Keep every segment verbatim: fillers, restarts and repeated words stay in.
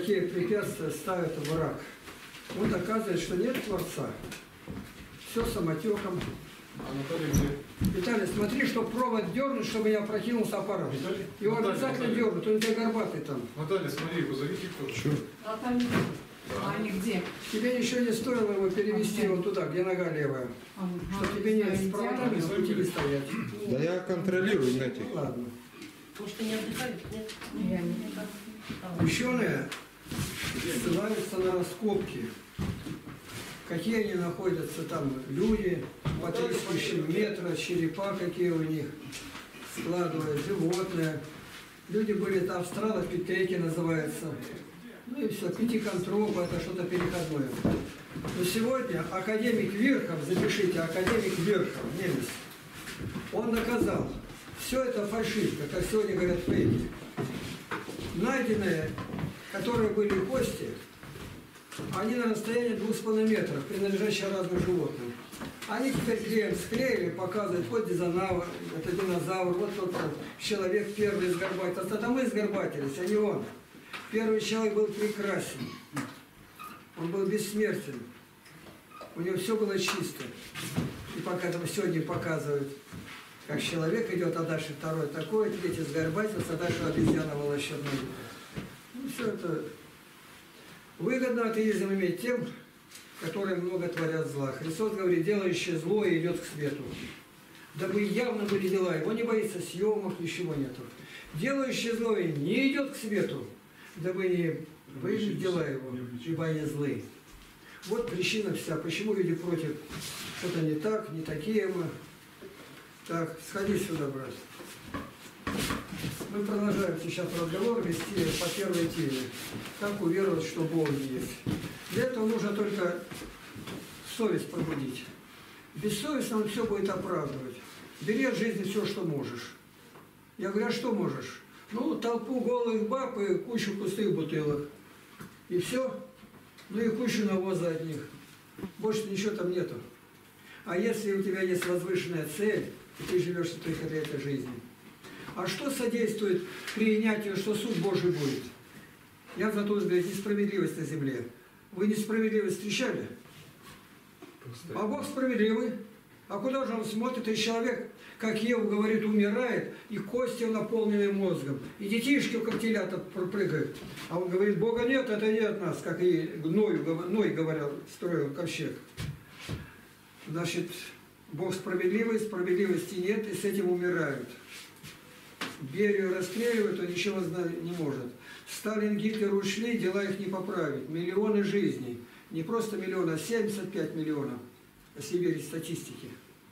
такие препятствия ставит враг. Он доказывает, что нет Творца. Все самотеком. Анатолий где? Виталий, смотри, что провод дернуть, чтобы не опрокинулся аппарат. Виталий? Его Наталья, обязательно Наталья. дернут, он у тебя горбатый там. Наталья, смотри, позовите кто-то. Чё? А там а они где? Тебе ничего не стоило его перевести вон туда, где нога левая. Ага, Что тебе не с проводами идеально. на пути не стоять. Да я контролирую, знаете. Ну ладно. Может, они отдыхают? Нет? Я не Ученые ссылаются на раскопки. Какие они находятся там люди, по три с лишним метра, черепа какие у них складывают, животные. Люди были там, австралопитеки называется. Ну и все, пятиконтропы, это что-то переходное. Но сегодня академик Вирхов, запишите, академик Вирхов, немец, он доказал, все это фальшивка, как сегодня говорят фейки. Найденные, которые были кости, они на расстоянии двух с половиной метров, принадлежащие разным животным. Они теперь клеем склеили, показывают, вот динозавр, это динозавр, вот тот человек первый изгорбатился. Это мы изгорбатились, а не он. Первый человек был прекрасен. Он был бессмертен. У него все было чисто. И пока там сегодня показывают, как человек идет, а дальше второй такой, третий изгорбатился, а дальше обезьяна волосяная. Ну, все это выгодно атеизм иметь тем, которые много творят зла. Христос говорит, делающий зло и идет к свету. Дабы явно были дела, его не боится съемок, ничего нету. Делающий зло и не идет к свету, дабы не выявить дела его, ибо они злые. Вот причина вся, почему люди против. Что-то не так, не такие мы. Так, сходи сюда, брат. Мы продолжаем сейчас разговор вести по первой теме. Как уверовать, что Бог есть. Для этого нужно только совесть пробудить. Бессовестно он все будет оправдывать. Бери от жизни все, что можешь. Я говорю, а что можешь? Ну, толпу голых баб и кучу пустых бутылок. И все. Ну и кучу навоза от них. Больше ничего там нету. А если у тебя есть возвышенная цель, и ты живешь только для этой жизни. А что содействует принятию, что суд Божий будет? Я за то говорю, несправедливость на земле. Вы несправедливость встречали? А Бог справедливый. А куда же он смотрит? И человек, как Ева говорит, умирает, и кости наполнены мозгом. И детишки, как телята, прыгают. А он говорит, Бога нет, это не от нас, как и Ной, Ной говорил, строил ковчег. Значит, Бог справедливый, справедливости нет, и с этим умирают. Берию расстреливают, он ничего знать не может. Сталин, Гитлер ушли, дела их не поправить. Миллионы жизней. Не просто миллион, а семьдесят пять миллионов. Если верить статистике.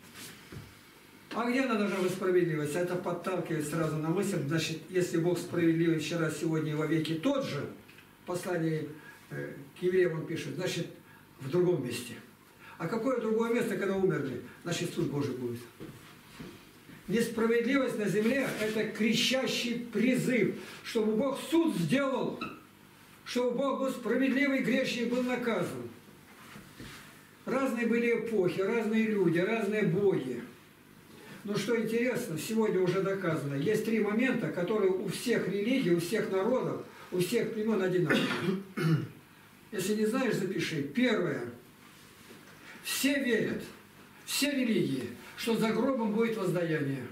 А где она должна быть справедливость? Это подталкивает сразу на мысль, значит, если Бог справедливый вчера, сегодня и во веки тот же, в послании э, к евреям он пишет, значит, в другом месте. А какое другое место, когда умерли? Значит, суд Божий будет. Несправедливость на земле – это кричащий призыв, чтобы Бог суд сделал, чтобы Бог был справедливый, грешник был наказан. Разные были эпохи, разные люди, разные боги. Но что интересно, сегодня уже доказано, есть три момента, которые у всех религий, у всех народов, у всех племен одинаковые. Если не знаешь, запиши. Первое. Все верят, все религии, что за гробом будет воздаяние.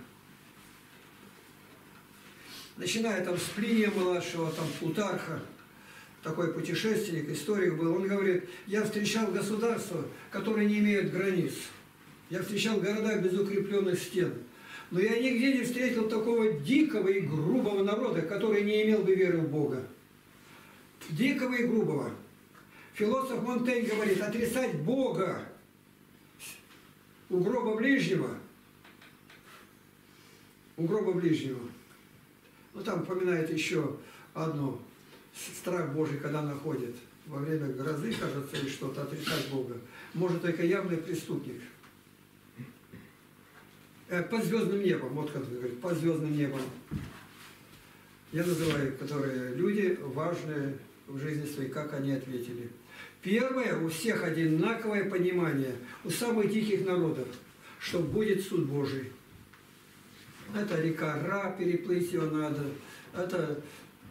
Начиная там с Плиния младшего, там Плутарха, такой путешественник, историк был, он говорит, я встречал государства, которые не имеют границ. Я встречал города без укрепленных стен. Но я нигде не встретил такого дикого и грубого народа, который не имел бы веры в Бога. Дикого и грубого. Философ Монтень говорит, отрицать Бога у гроба ближнего, у гроба ближнего. Ну там упоминает еще одно, страх Божий, когда находит во время грозы, кажется, или что-то, отрицать Бога. Может только явный преступник. Под звездным небом, вот как говорит, под звездным небом. Я называю, которые люди важные в жизни своей, как они ответили. Первое, у всех одинаковое понимание, у самых диких народов, что будет суд Божий. Это река Ра, переплыть ее надо, это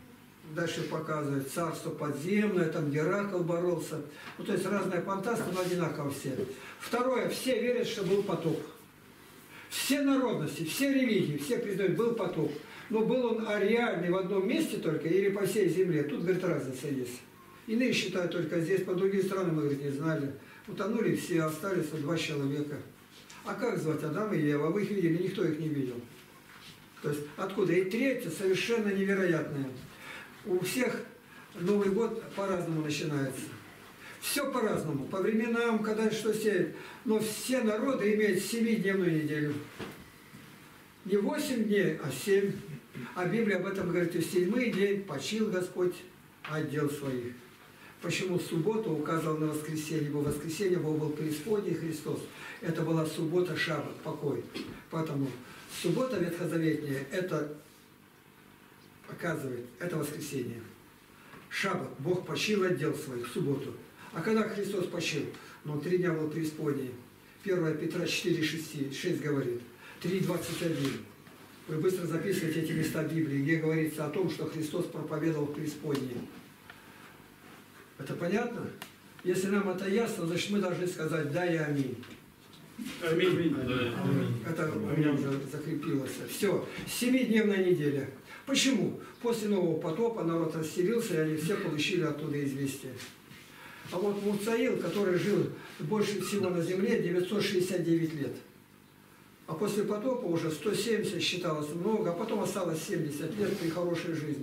дальше показывает царство подземное, там Геракл боролся. Ну, то есть разные фантасты, но одинаково все. Второе, все верят, что был потоп. Все народности, все религии, все признают, был потоп. Но был он реальный в одном месте только или по всей земле. Тут, говорит, разница есть. Иные считают только здесь, по другим странам, мы, говорит, не знали. Утонули все, остались два человека. А как звать Адам и Ева? Вы их видели, никто их не видел. То есть откуда? И третье, совершенно невероятное. У всех Новый год по-разному начинается. Все по-разному, по временам, когда что сеют. Но все народы имеют семидневную неделю. Не восемь дней, а семь. А Библия об этом говорит, и в седьмой день почил Господь от дел своих. Почему субботу указывал на воскресенье? Ибо воскресенье был, был преисподней Христос. Это была суббота, шаббат, покой. Поэтому суббота ветхозаветняя, это показывает, это воскресенье. Шаббат, Бог почил от дел своих в субботу. А когда Христос почил? Ну, три дня был преисподней. первое Петра четыре, шесть говорит. три, двадцать один. Вы быстро записываете эти места Библии, где говорится о том, что Христос проповедовал в преисподней. Это понятно? Если нам это ясно, значит мы должны сказать «да» и «аминь». Аминь. Это у меня уже закрепилось. Все. Семидневная неделя. Почему? После нового потопа народ расселился, и они все получили оттуда известие. А вот Муцаил, который жил больше всего на земле, девятьсот шестьдесят девять лет. А после потопа уже сто семьдесят считалось много, а потом осталось семьдесят лет при хорошей жизни.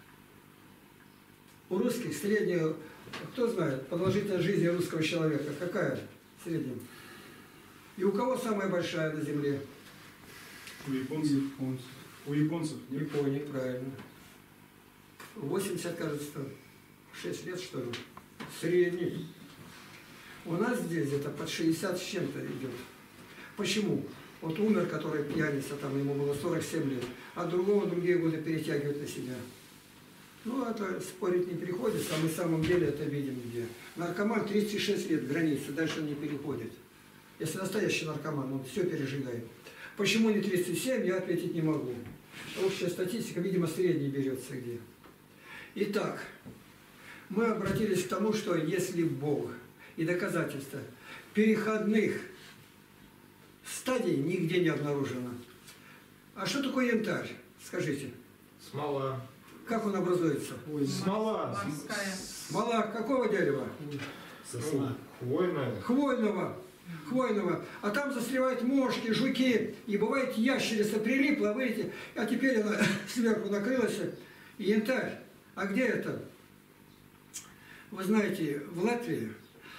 У русских средняя, кто знает, продолжительность жизни русского человека, какая в среднем? И у кого самая большая на земле? У японцев. У японцев. В Японии, правильно. восемьдесят, кажется, шесть лет, что ли? Средний. У нас здесь где-то под шестьдесят с чем-то идет. Почему? Вот умер, который пьяница, там ему было сорок семь лет, а другого другие годы перетягивают на себя. Ну, это спорить не приходится, а мы в самом деле это видим где. Наркоман тридцать шесть лет, граница, дальше он не переходит. Если настоящий наркоман, он все пережигает. Почему не тридцать семь, я ответить не могу. Общая статистика, видимо, средней берется где. Итак, мы обратились к тому, что если Бог и доказательства переходных стадий нигде не обнаружено. А что такое янтарь? Скажите. Смола. Как он образуется? Ой, смола. Морская. Смола какого дерева? Сосна. Хвойная. Хвойного. Хвойного. А там застревают мошки, жуки. И бывает ящерица прилипла, видите, а теперь она сверху накрылась. И янтарь. А где это? Вы знаете, в Латвии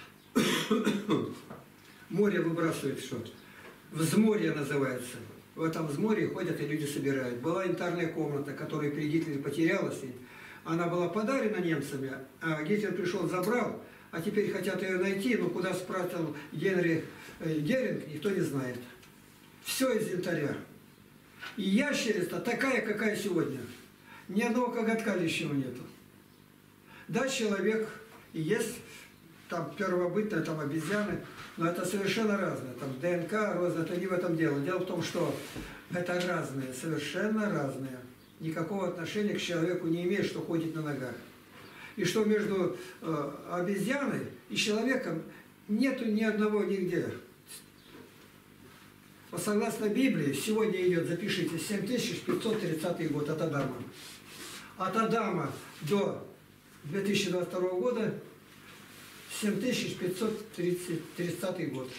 море выбрасывает что-то. Взморье называется. В этом взморье ходят и люди собирают. Была янтарная комната, которая при Гитлере потерялась. Она была подарена немцами, а Гитлер пришел, забрал, а теперь хотят ее найти, но куда спрятал Генрих Геринг, никто не знает. Все из янтаря. И ящерица такая, какая сегодня. Ни одного коготка лишнего нету. Да, человек и есть, там первобытные, там обезьяны, но это совершенно разное. Там ДНК, роза, это не в этом дело. Дело в том, что это разные, совершенно разные. Никакого отношения к человеку не имеет, что ходит на ногах. И что между э, обезьяной и человеком нету ни одного нигде. Согласно Библии, сегодня идет, запишите, семь тысяч пятьсот тридцатый год от Адама. От Адама до две тысячи двадцать второго года семь тысяч пятьсот тридцатый год.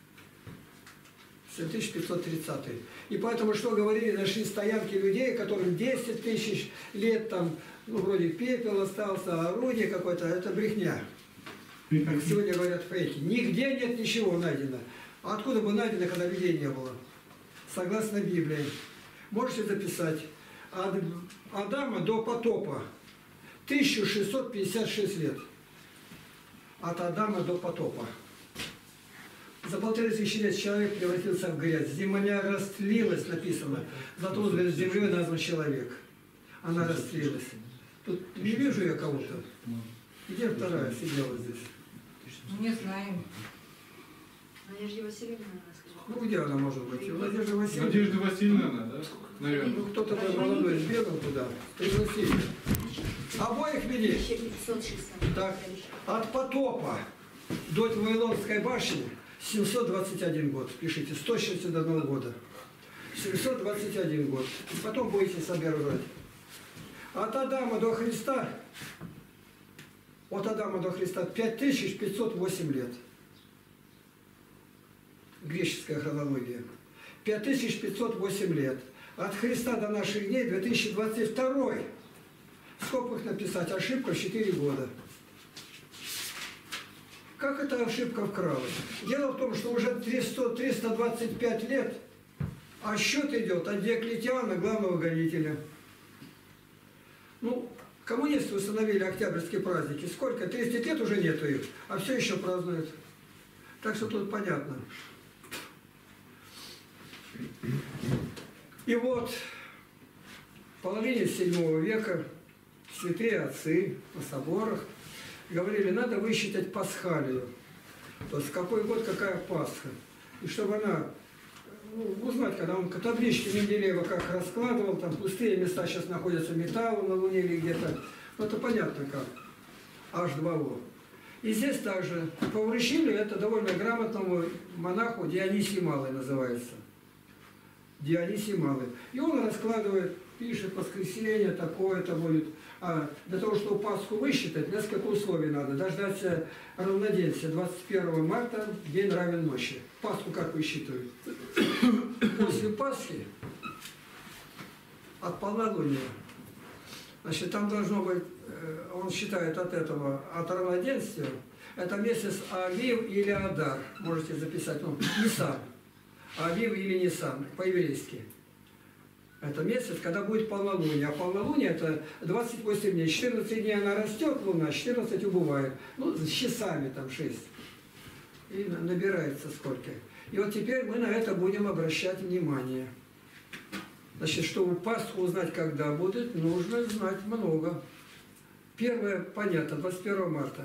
семь тысяч пятьсот тридцатый. И поэтому, что говорили, нашли стоянки людей, которым десять тысяч лет, там, ну, вроде пепел остался, орудие какое-то, это брехня. Как сегодня говорят фейки. Нигде нет ничего найдено. А откуда бы найдено, когда людей не было? Согласно Библии. Можете записать. От Адама до потопа тысяча шестьсот пятьдесят шесть лет. От Адама до потопа. За полторы тысячи лет человек превратился в грязь. Земля растлилась, написано. Зато он говорит, землей назван человек. Она растлилась. Тут не вижу я кого-то. Где вторая сидела здесь? Не знаем. Надежда Васильевна рассказала. Ну где она может быть? Надежда Васильевна. Надежда Васильевна, да? Наверное. Ну кто-то молодой сбегал туда. Пригласили. Обоих вели. тысяча пятьсот шестьдесят. Так. От потопа до Вавилонской башни семьсот двадцать один год. Пишите, сто шестьдесят один года. семьсот двадцать один год. И потом будете собирать. От Адама до Христа, от Адама до Христа пять тысяч пятьсот восемь лет. Греческая хронология. пять тысяч пятьсот восемь лет. От Христа до наших дней две тысячи двадцать второй. В скобках написать ошибка в четыре года. Как эта ошибка вкралась? Дело в том, что уже триста, триста двадцать пять лет, а счет идет от Диоклетиана, главного гонителя. Ну, коммунисты установили октябрьские праздники. Сколько? тридцать лет уже нету их, а все еще празднуют. Так что тут понятно. И вот в половине седьмого века святые отцы на соборах говорили, надо высчитать пасхалию. То есть какой год, какая Пасха. И чтобы она, ну, узнать, когда он таблички Менделеева как раскладывал, там пустые места сейчас находятся металл на Луне или где-то. Ну, это понятно как. аш два о. И здесь также по вручению это довольно грамотному монаху Дионисий Малый называется. Дионисий Малый. И он раскладывает, пишет, воскресенье такое-то будет. А для того, чтобы Пасху высчитать, несколько условий надо. Дождаться равноденствия двадцать первого марта, день равен ночи. Пасху как высчитывают? После Пасхи от полнолуния. Значит, там должно быть, он считает от этого, от равноденствия, это месяц Авив или Адар. Можете записать, ну, Нисан. Авив или Нисан, по-еврейски. Это месяц, когда будет полнолуние. А полнолуние это двадцать восемь дней. четырнадцать дней она растет, луна, четырнадцать убывает. Ну, с часами там шесть. И набирается сколько. И вот теперь мы на это будем обращать внимание. Значит, чтобы Пасху узнать, когда будет, нужно знать много. Первое, понятно, двадцать первого марта.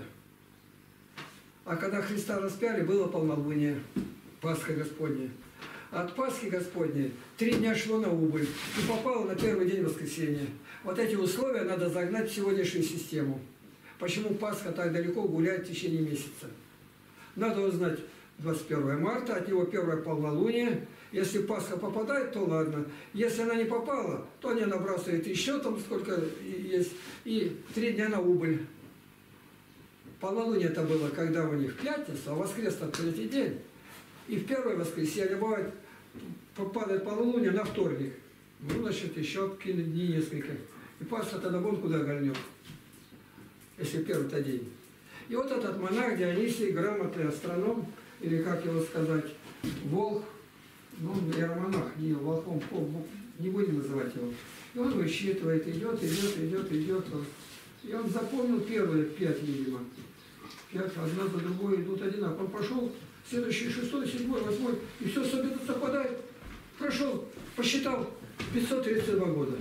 А когда Христа распяли, было полнолуние. Пасха Господня. От Пасхи Господней три дня шло на убыль и попало на первый день воскресенья. Вот эти условия надо загнать в сегодняшнюю систему. Почему Пасха так далеко гуляет в течение месяца? Надо узнать двадцать первого марта, от него первое полнолуние. Если Пасха попадает, то ладно. Если она не попала, то они набрасывают еще там сколько есть. И три дня на убыль. Полнолуние это было, когда у них пятница, а воскрес-то третий день. И в первое воскресенье бывает, попадает полнолуние на вторник. Ну, значит, еще дни несколько. И Пасха тогда вон куда гольнет, если первый-то день. И вот этот монах Дионисий, грамотный астроном, или как его сказать, волх, ну, иеромонах, не волхом, не будем называть его. И он высчитывает, идет, идет, идет, идет. И он запомнил первые пять, видимо. Пять, одна за другой идут одинаково. Он пошел, следующий шестой, седьмой, восьмой, и все совпадает. Прошел, посчитал пятьсот тридцать два года.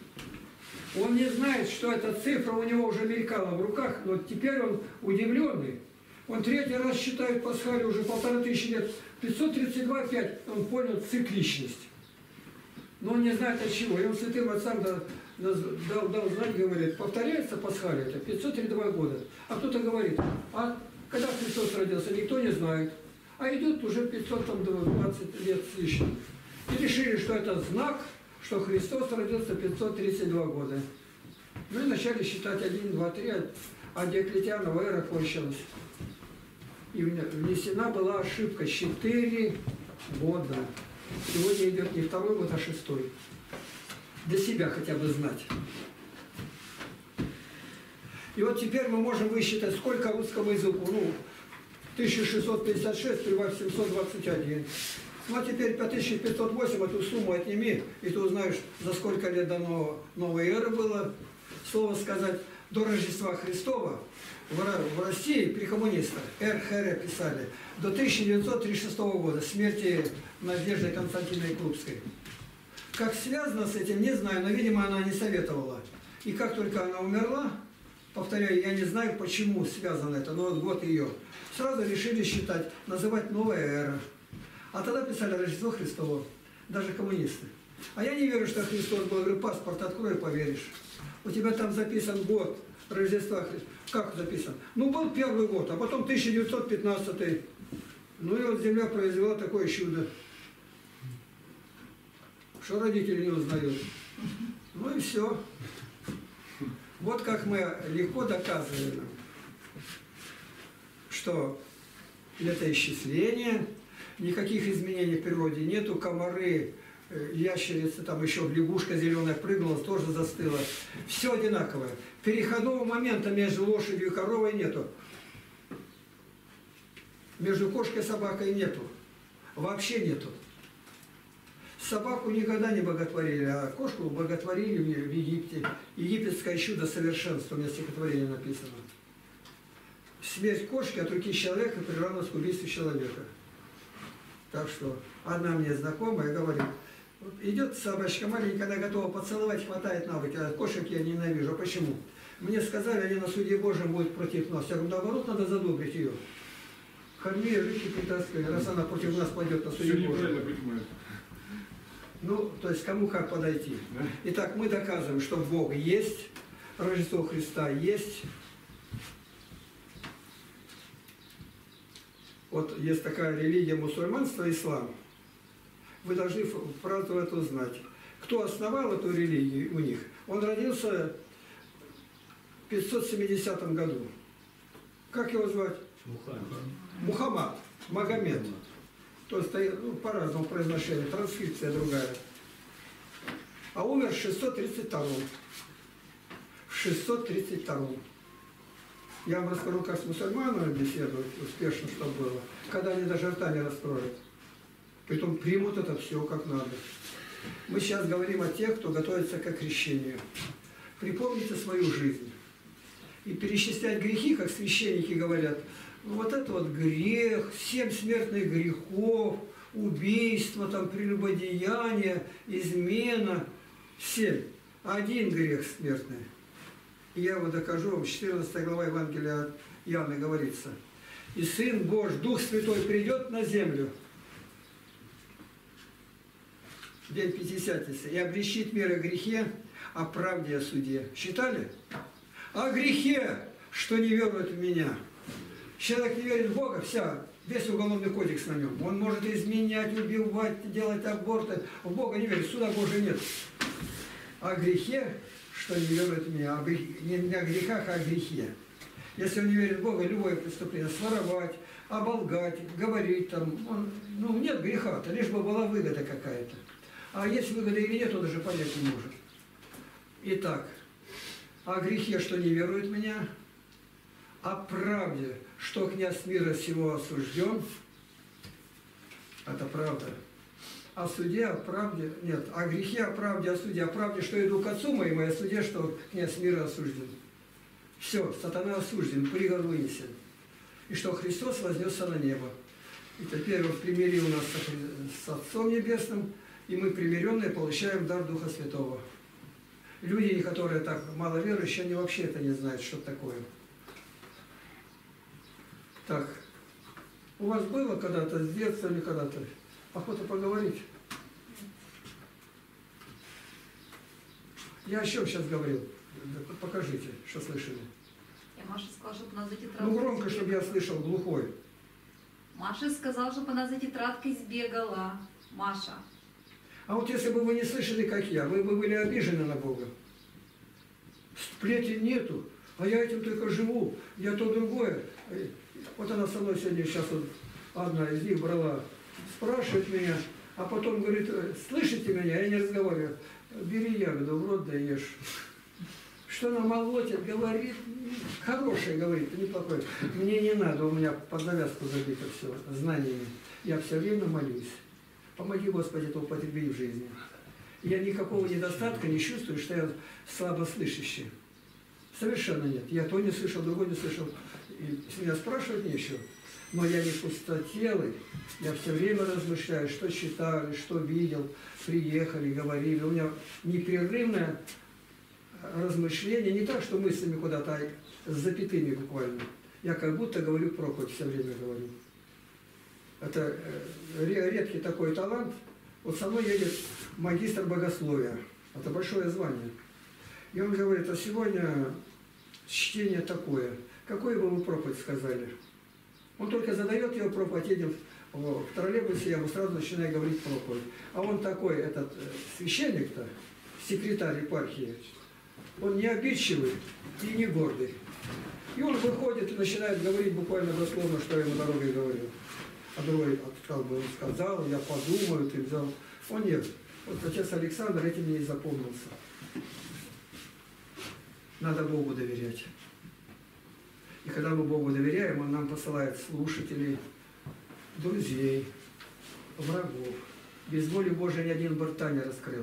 Он не знает, что эта цифра у него уже мелькала в руках, но теперь он удивленный. Он третий раз считает пасхалию уже полторы тысячи лет. пятьсот тридцать два опять. Он понял цикличность. Но он не знает от чего. И он святым отцам дал, дал, дал знать, говорит, повторяется пасхалия, это пятьсот тридцать два года. А кто-то говорит, а когда Христос родился, никто не знает. А идет уже пятьсот двадцать лет с лишним. И решили, что это знак, что Христос родился пятьсот тридцать два года. Ну и начали считать один, два, три, а Диоклетианова эра кончилась. И внесена была ошибка четыре года. Сегодня идет не второй год, а шестой. Для себя хотя бы знать. И вот теперь мы можем высчитать, сколько русскому языку. Ну, тысяча шестьсот пятьдесят шесть, прибавь семьсот двадцать один. Ну а теперь пять тысяч пятьсот восемь, эту сумму отними, и ты узнаешь, за сколько лет до нового, новой эры было. Слово сказать, до Рождества Христова в России при коммунистах эр ха эр писали до тысяча девятьсот тридцать шестого года, смерти Надежды Константиновны Крупской. Как связано с этим, не знаю, но, видимо, она не советовала. И как только она умерла, повторяю, я не знаю, почему связано это, но вот год ее, сразу решили считать, называть новая эра. А тогда писали Рождество Христово, даже коммунисты. А я не верю, что Христос был. Я говорю, паспорт открой, поверишь. У тебя там записан год Рождества Христа. Как записан? Ну, был первый год, а потом тысяча девятьсот пятнадцатый. Ну и вот земля произвела такое чудо, что родители не узнают. Ну и все. Вот как мы легко доказываем, что это исчисление, никаких изменений в природе нету, комары, ящерица, там еще лягушка зеленая прыгнула, тоже застыла. Все одинаковое. Переходного момента между лошадью и коровой нету. Между кошкой и собакой нету. Вообще нету. Собаку никогда не боготворили, а кошку боготворили в Египте. Египетское чудо совершенства, у меня стихотворение написано. Смерть кошки от руки человека приравнивалась к убийству человека. Так что одна мне знакомая говорит, идет собачка маленькая, она готова поцеловать, хватает на руки, а кошек я ненавижу. А почему? Мне сказали, они на суде Божьем будут против нас. Я говорю, наоборот, надо задобрить ее. Корми, жить и притаскивай, раз она против нас пойдет на суде Божьем. Все неправильно понимают. Ну, то есть кому как подойти. Да? Итак, мы доказываем, что Бог есть, Рождество Христа есть. Вот есть такая религия мусульманства, ислам. Вы должны правду эту знать. Кто основал эту религию у них? Он родился в пятьсот семидесятом году. Как его звать? Мухаммед. Мухаммад. Магомед. То есть ну, по-разному произношению, транскрипция другая. А умер в шестьсот тридцать втором. В шестьсот тридцать втором. Я вам расскажу, как с мусульманами беседовать успешно, что было. Когда они даже рта не раскроют. Притом примут это все как надо. Мы сейчас говорим о тех, кто готовится к крещению. Припомните свою жизнь. И перечислять грехи, как священники говорят, вот это вот грех, семь смертных грехов, убийство, там, прелюбодеяние, измена, семь. Один грех смертный. И я его докажу вам, четырнадцатая глава Евангелия от Иоанна говорится. И Сын Божий, Дух Святой придет на землю, день Пятидесятницы, и обличит мир о грехе, о правде, о суде. Считали? О грехе, что не верует в меня. Человек не верит в Бога, вся, весь уголовный кодекс на нем. Он может изменять, убивать, делать аборты. В Бога не верит, суда Божия нет. О грехе, что не верует в меня. О грех... Не о грехах, а о грехе. Если он не верит в Бога, любое преступление, своровать, оболгать, говорить там, он, ну нет греха-то, лишь бы была выгода какая-то. А есть выгода или нет, он даже понять не может. Итак, о грехе, что не верует в меня, о правде, что князь мира сего осужден, это правда. О суде, о правде, нет, о грехе, о правде, о суде, о правде, что иду к отцу моему, и о суде, что князь мира осужден. Все, сатана осужден, приговор вынесен. И что Христос вознесся на небо. И теперь Он примирил нас с Отцом Небесным, и мы примиренные получаем дар Духа Святого. Люди, которые так мало верующие, они вообще это не знают, что такое. Так, у вас было когда-то с детства или когда-то охота поговорить? Я о чем сейчас говорил? Покажите, что слышали. Я Маше сказала, чтобы она за тетрадкой Ну громко, сбегала. чтобы я слышал, глухой. Маша сказала, чтобы она за тетрадкой сбегала. Маша. А вот если бы вы не слышали, как я, вы бы были обижены на Бога. Сплетен нету, а я этим только живу, я то другое. Вот она со мной сегодня, сейчас вот одна из них брала, спрашивает меня, а потом говорит, слышите меня, я не разговариваю, бери ягоду, в рот да ешь. Что она молотит, говорит, хорошее говорит, неплохое. Мне не надо, у меня под завязку забито все, знаниями. Я все время молюсь. Помоги, Господи, это употребить в жизни. Я никакого недостатка не чувствую, что я слабослышащий. Совершенно нет. Я то не слышал, другой не слышал. И меня спрашивать нечего. Но я не пустотелый. Я все время размышляю, что читали, что видел, приехали, говорили. У меня непрерывное размышление, не так, что мыслями куда-то, а с запятыми буквально. Я как будто говорю проповедь, все время говорю. Это редкий такой талант, Вот со мной едет магистр богословия. Это большое звание. И он говорит, а сегодня чтение такое. Какую бы вы проповедь сказали? Он только задает его проповедь, едем в троллейбусе, я ему сразу начинаю говорить проповедь. А он такой, этот священник-то, секретарь епархии, он не обидчивый и не гордый. И он выходит и начинает говорить буквально дословно, что я ему дорогой говорил. А другой сказал бы, он сказал, я подумаю, ты взял. Он нет. Вот отец Александр этим не запомнился. Надо Богу доверять. И когда мы Богу доверяем, Он нам посылает слушателей, друзей, врагов. Без воли Божией ни один бы рта не раскрыл.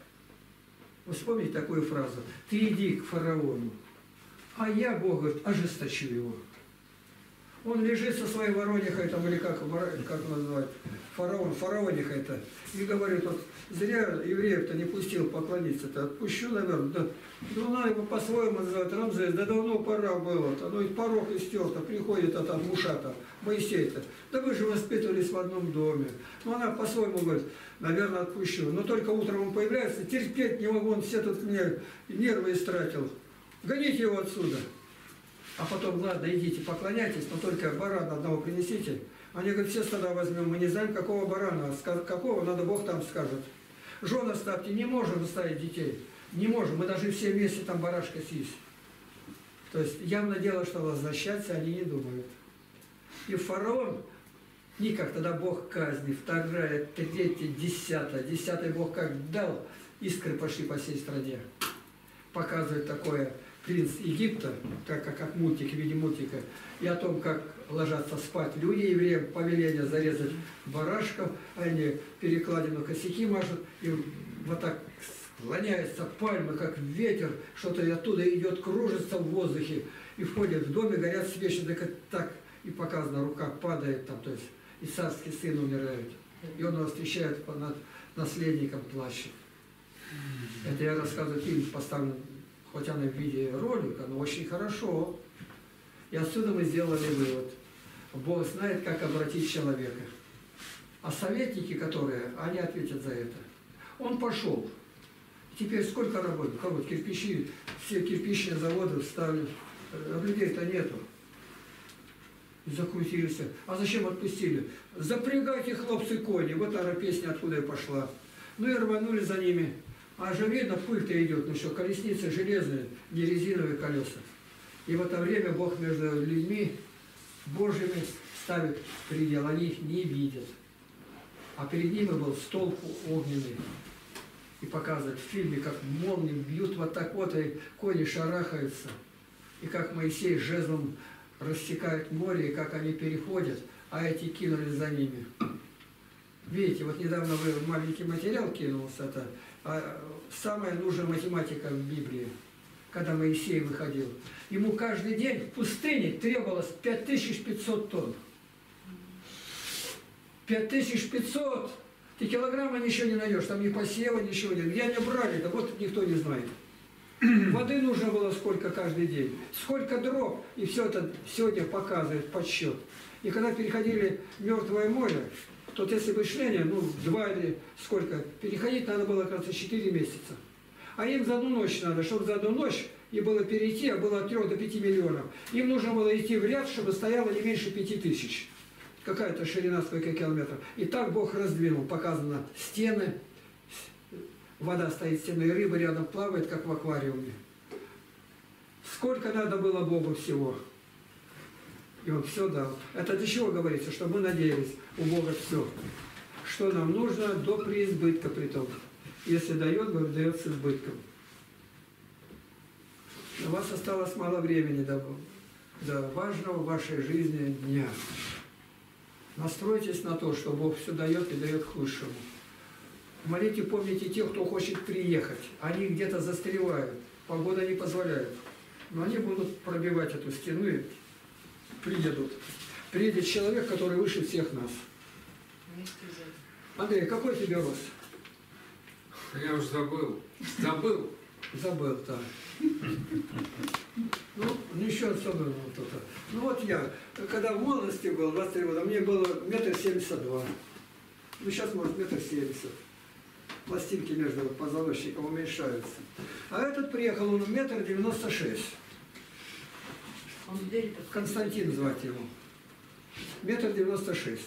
Вы вспомните такую фразу. Ты иди к фараону, а я, Бог, говорит, ожесточу его. Он лежит со своей воронихой, там, или как, как называют, фараон, фараонихой это, и говорит, вот зря евреев-то не пустил поклониться-то, отпущу, наверное, да, ну, надо его по-своему называть, Рамзес, да давно пора было-то, ну, и порог истер-то, приходит а там Муша-то, Моисей-то, да вы же воспитывались в одном доме, ну, она по-своему говорит, наверное, отпущу, но только утром он появляется, терпеть не могу, он все тут мне нервы истратил, гоните его отсюда. А потом, ладно, идите, поклоняйтесь, но только барана одного принесите. Они говорят, все стада возьмем, мы не знаем, какого барана, какого, надо Бог там скажет. Жен оставьте, не можем оставить детей, не можем, мы должны все вместе там барашка съесть. То есть явно дело, что возвращаться они не думают. И фараон, никак, тогда Бог казни, вторая, третья, десятая, десятый Бог как дал, искры пошли по всей стране. Показывает такое. Принц Египта, как, как, как мультик, в виде мультика, и о том, как ложатся спать люди, евреям повеление зарезать барашков, они перекладину косяки мажут, и вот так склоняются пальмы, как ветер, что-то оттуда идет, кружится в воздухе, и входят в доме, горят свечи, так, так и показано, рука падает там, то есть и царский сын умирает, и он его встречает над наследником, плачет. Это я рассказываю, фильм поставлен, хоть она в виде ролика, но очень хорошо. И отсюда мы сделали вывод. Бог знает, как обратить человека. А советники, которые, они ответят за это. Он пошел. Теперь сколько работает? Кого? Кирпичи, все кирпичные заводы вставили. Людей-то нету. Закрутились. А зачем отпустили? Запрягайте, хлопцы, кони. Вот она песня откуда и пошла. Ну и рванули за ними. А же видно, пыль-то идет, ну что, колесницы железные, не резиновые колеса. И в это время Бог между людьми Божьими ставит предел, они их не видят. А перед ними был столб огненный. И показывает в фильме, как молнии бьют вот так вот, и кони шарахаются. И как Моисей жезлом рассекает море, и как они переходят, а эти кинулись за ними. Видите, вот недавно вы маленький материал кинулся, это а самая нужная математика в Библии, когда Моисей выходил. Ему каждый день в пустыне требовалось пять тысяч пятьсот тонн. пять тысяч пятьсот! Ты килограмма ничего не найдешь, там ни посева, ничего нет. Где они брали, да вот никто не знает. Воды нужно было сколько каждый день, сколько дров, и все это сегодня показывает подсчет. И когда переходили в Мертвое море, тут если бы шли, ну, два или сколько, переходить надо было, кажется, четыре месяца. А им за одну ночь надо, чтобы за одну ночь и было перейти, а было от трёх до пяти миллионов. Им нужно было идти в ряд, чтобы стояло не меньше пяти тысяч. Какая-то ширина, сколько километров. И так Бог раздвинул, показано стены, вода стоит стеной, и рыба рядом плавает, как в аквариуме. Сколько надо было Богу всего. И Он все дал. Это для чего говорится? Что мы надеялись у Бога все. Что нам нужно до преизбытка при том. Если дает, говорит, дает с избытком. У вас осталось мало времени до, до важного в вашей жизни дня. Настройтесь на то, что Бог все дает и дает к лучшему. Молите, помните тех, кто хочет приехать. Они где-то застревают. Погода не позволяет. Но они будут пробивать эту стену и приедут. Приедет человек, который выше всех нас. Андрей, какой тебе рост? Я уже забыл. Забыл. Забыл, да. Ну, еще особенно вот это. Ну вот я, когда в молодости был, двадцать три года, мне было метр семьдесят два. Ну сейчас, может, метр семьдесят. пластинки между позвоночником уменьшаются. А этот приехал, он метр девяносто шесть. Он в двери так. Константин звать его. Метр девяносто шесть.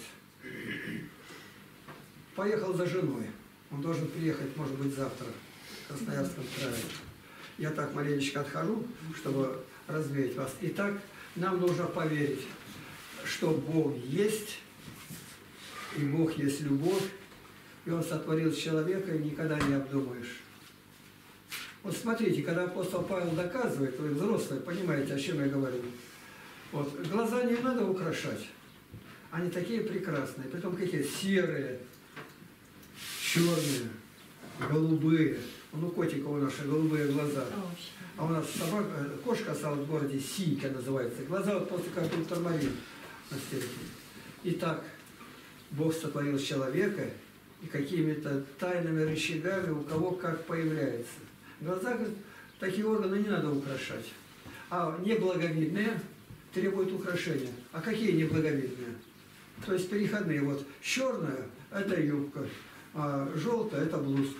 Поехал за женой. Он должен приехать, может быть, завтра в Красноярском крае. Я так маленечко отхожу, чтобы развеять вас. Итак, нам нужно поверить, что Бог есть, и Бог есть любовь, и Он сотворил человека, и никогда не обдумаешь. Вот смотрите, когда апостол Павел доказывает, вы взрослые, понимаете, о чем я говорю. Вот, глаза не надо украшать. Они такие прекрасные, притом какие серые, черные, голубые. Ну, у котика у наших голубые глаза. А у нас собака, кошка осталась в городе, синька называется. Глаза вот просто как ультрамарин на стенке. Итак, Бог сотворил человека, и какими-то тайными рычагами у кого как появляется. Глаза, говорит, такие органы не надо украшать. А неблаговидные требуют украшения. А какие неблаговидные? То есть переходные. Вот черная – это юбка, а желтая – это блузка.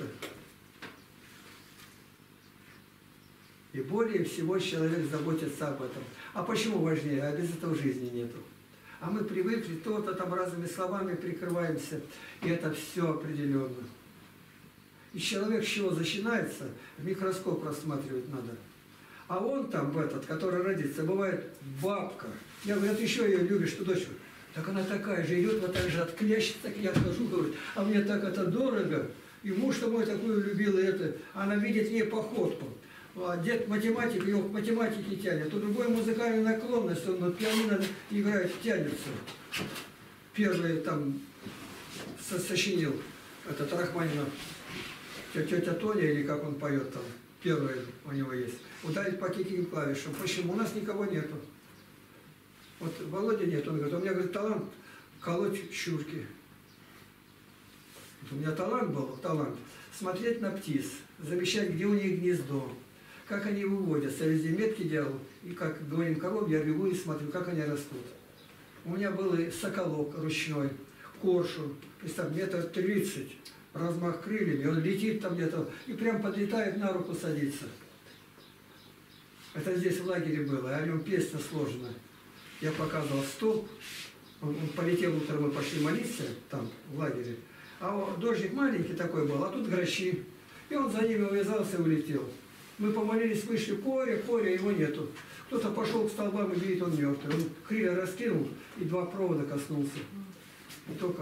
И более всего человек заботится об этом. А почему важнее? А без этого жизни нету. А мы привыкли, то-то там разными словами прикрываемся, и это все определенно. И человек с чего начинается, в микроскоп рассматривать надо. А он там, в этот, который родится, бывает бабка. Я говорю, а ты еще ее любишь, что дочь? Так она такая же, идет вот так же отклещет, так я хожу, говорю, а мне так это дорого. И муж-то мой такую любил, и это, она видит в ней походку. А дед математик, его к математике тянет. У любой музыкальной наклонности, он на пианино играет, тянется. Первый там сочинил этот Рахманинов, тетя Тоня, или как он поет там, первый у него есть. Ударить по каким клавишам. Почему? У нас никого нету. Вот Володя нет, он говорит, у меня, говорит, талант колоть чурки. Вот у меня талант был, талант, смотреть на птиц, замечать, где у них гнездо, как они выводятся. Я везде метки делал, и как говорим коров, я бегу и смотрю, как они растут. У меня был и соколок ручной, коршун, представь, метр тридцать, размах крыльями, он летит там где-то и прям подлетает, на руку садится. Это здесь в лагере было, о нем песня сложена. Я показывал столб, он, он полетел утром, мы пошли молиться там, в лагере. А дождик маленький такой был, а тут грачи. И он за ними увязался и улетел. Мы помолились, вышли, Коря, Коря, его нету. Кто-то пошел к столбам и видит, он мертвый. Он крылья раскинул и два провода коснулся. И только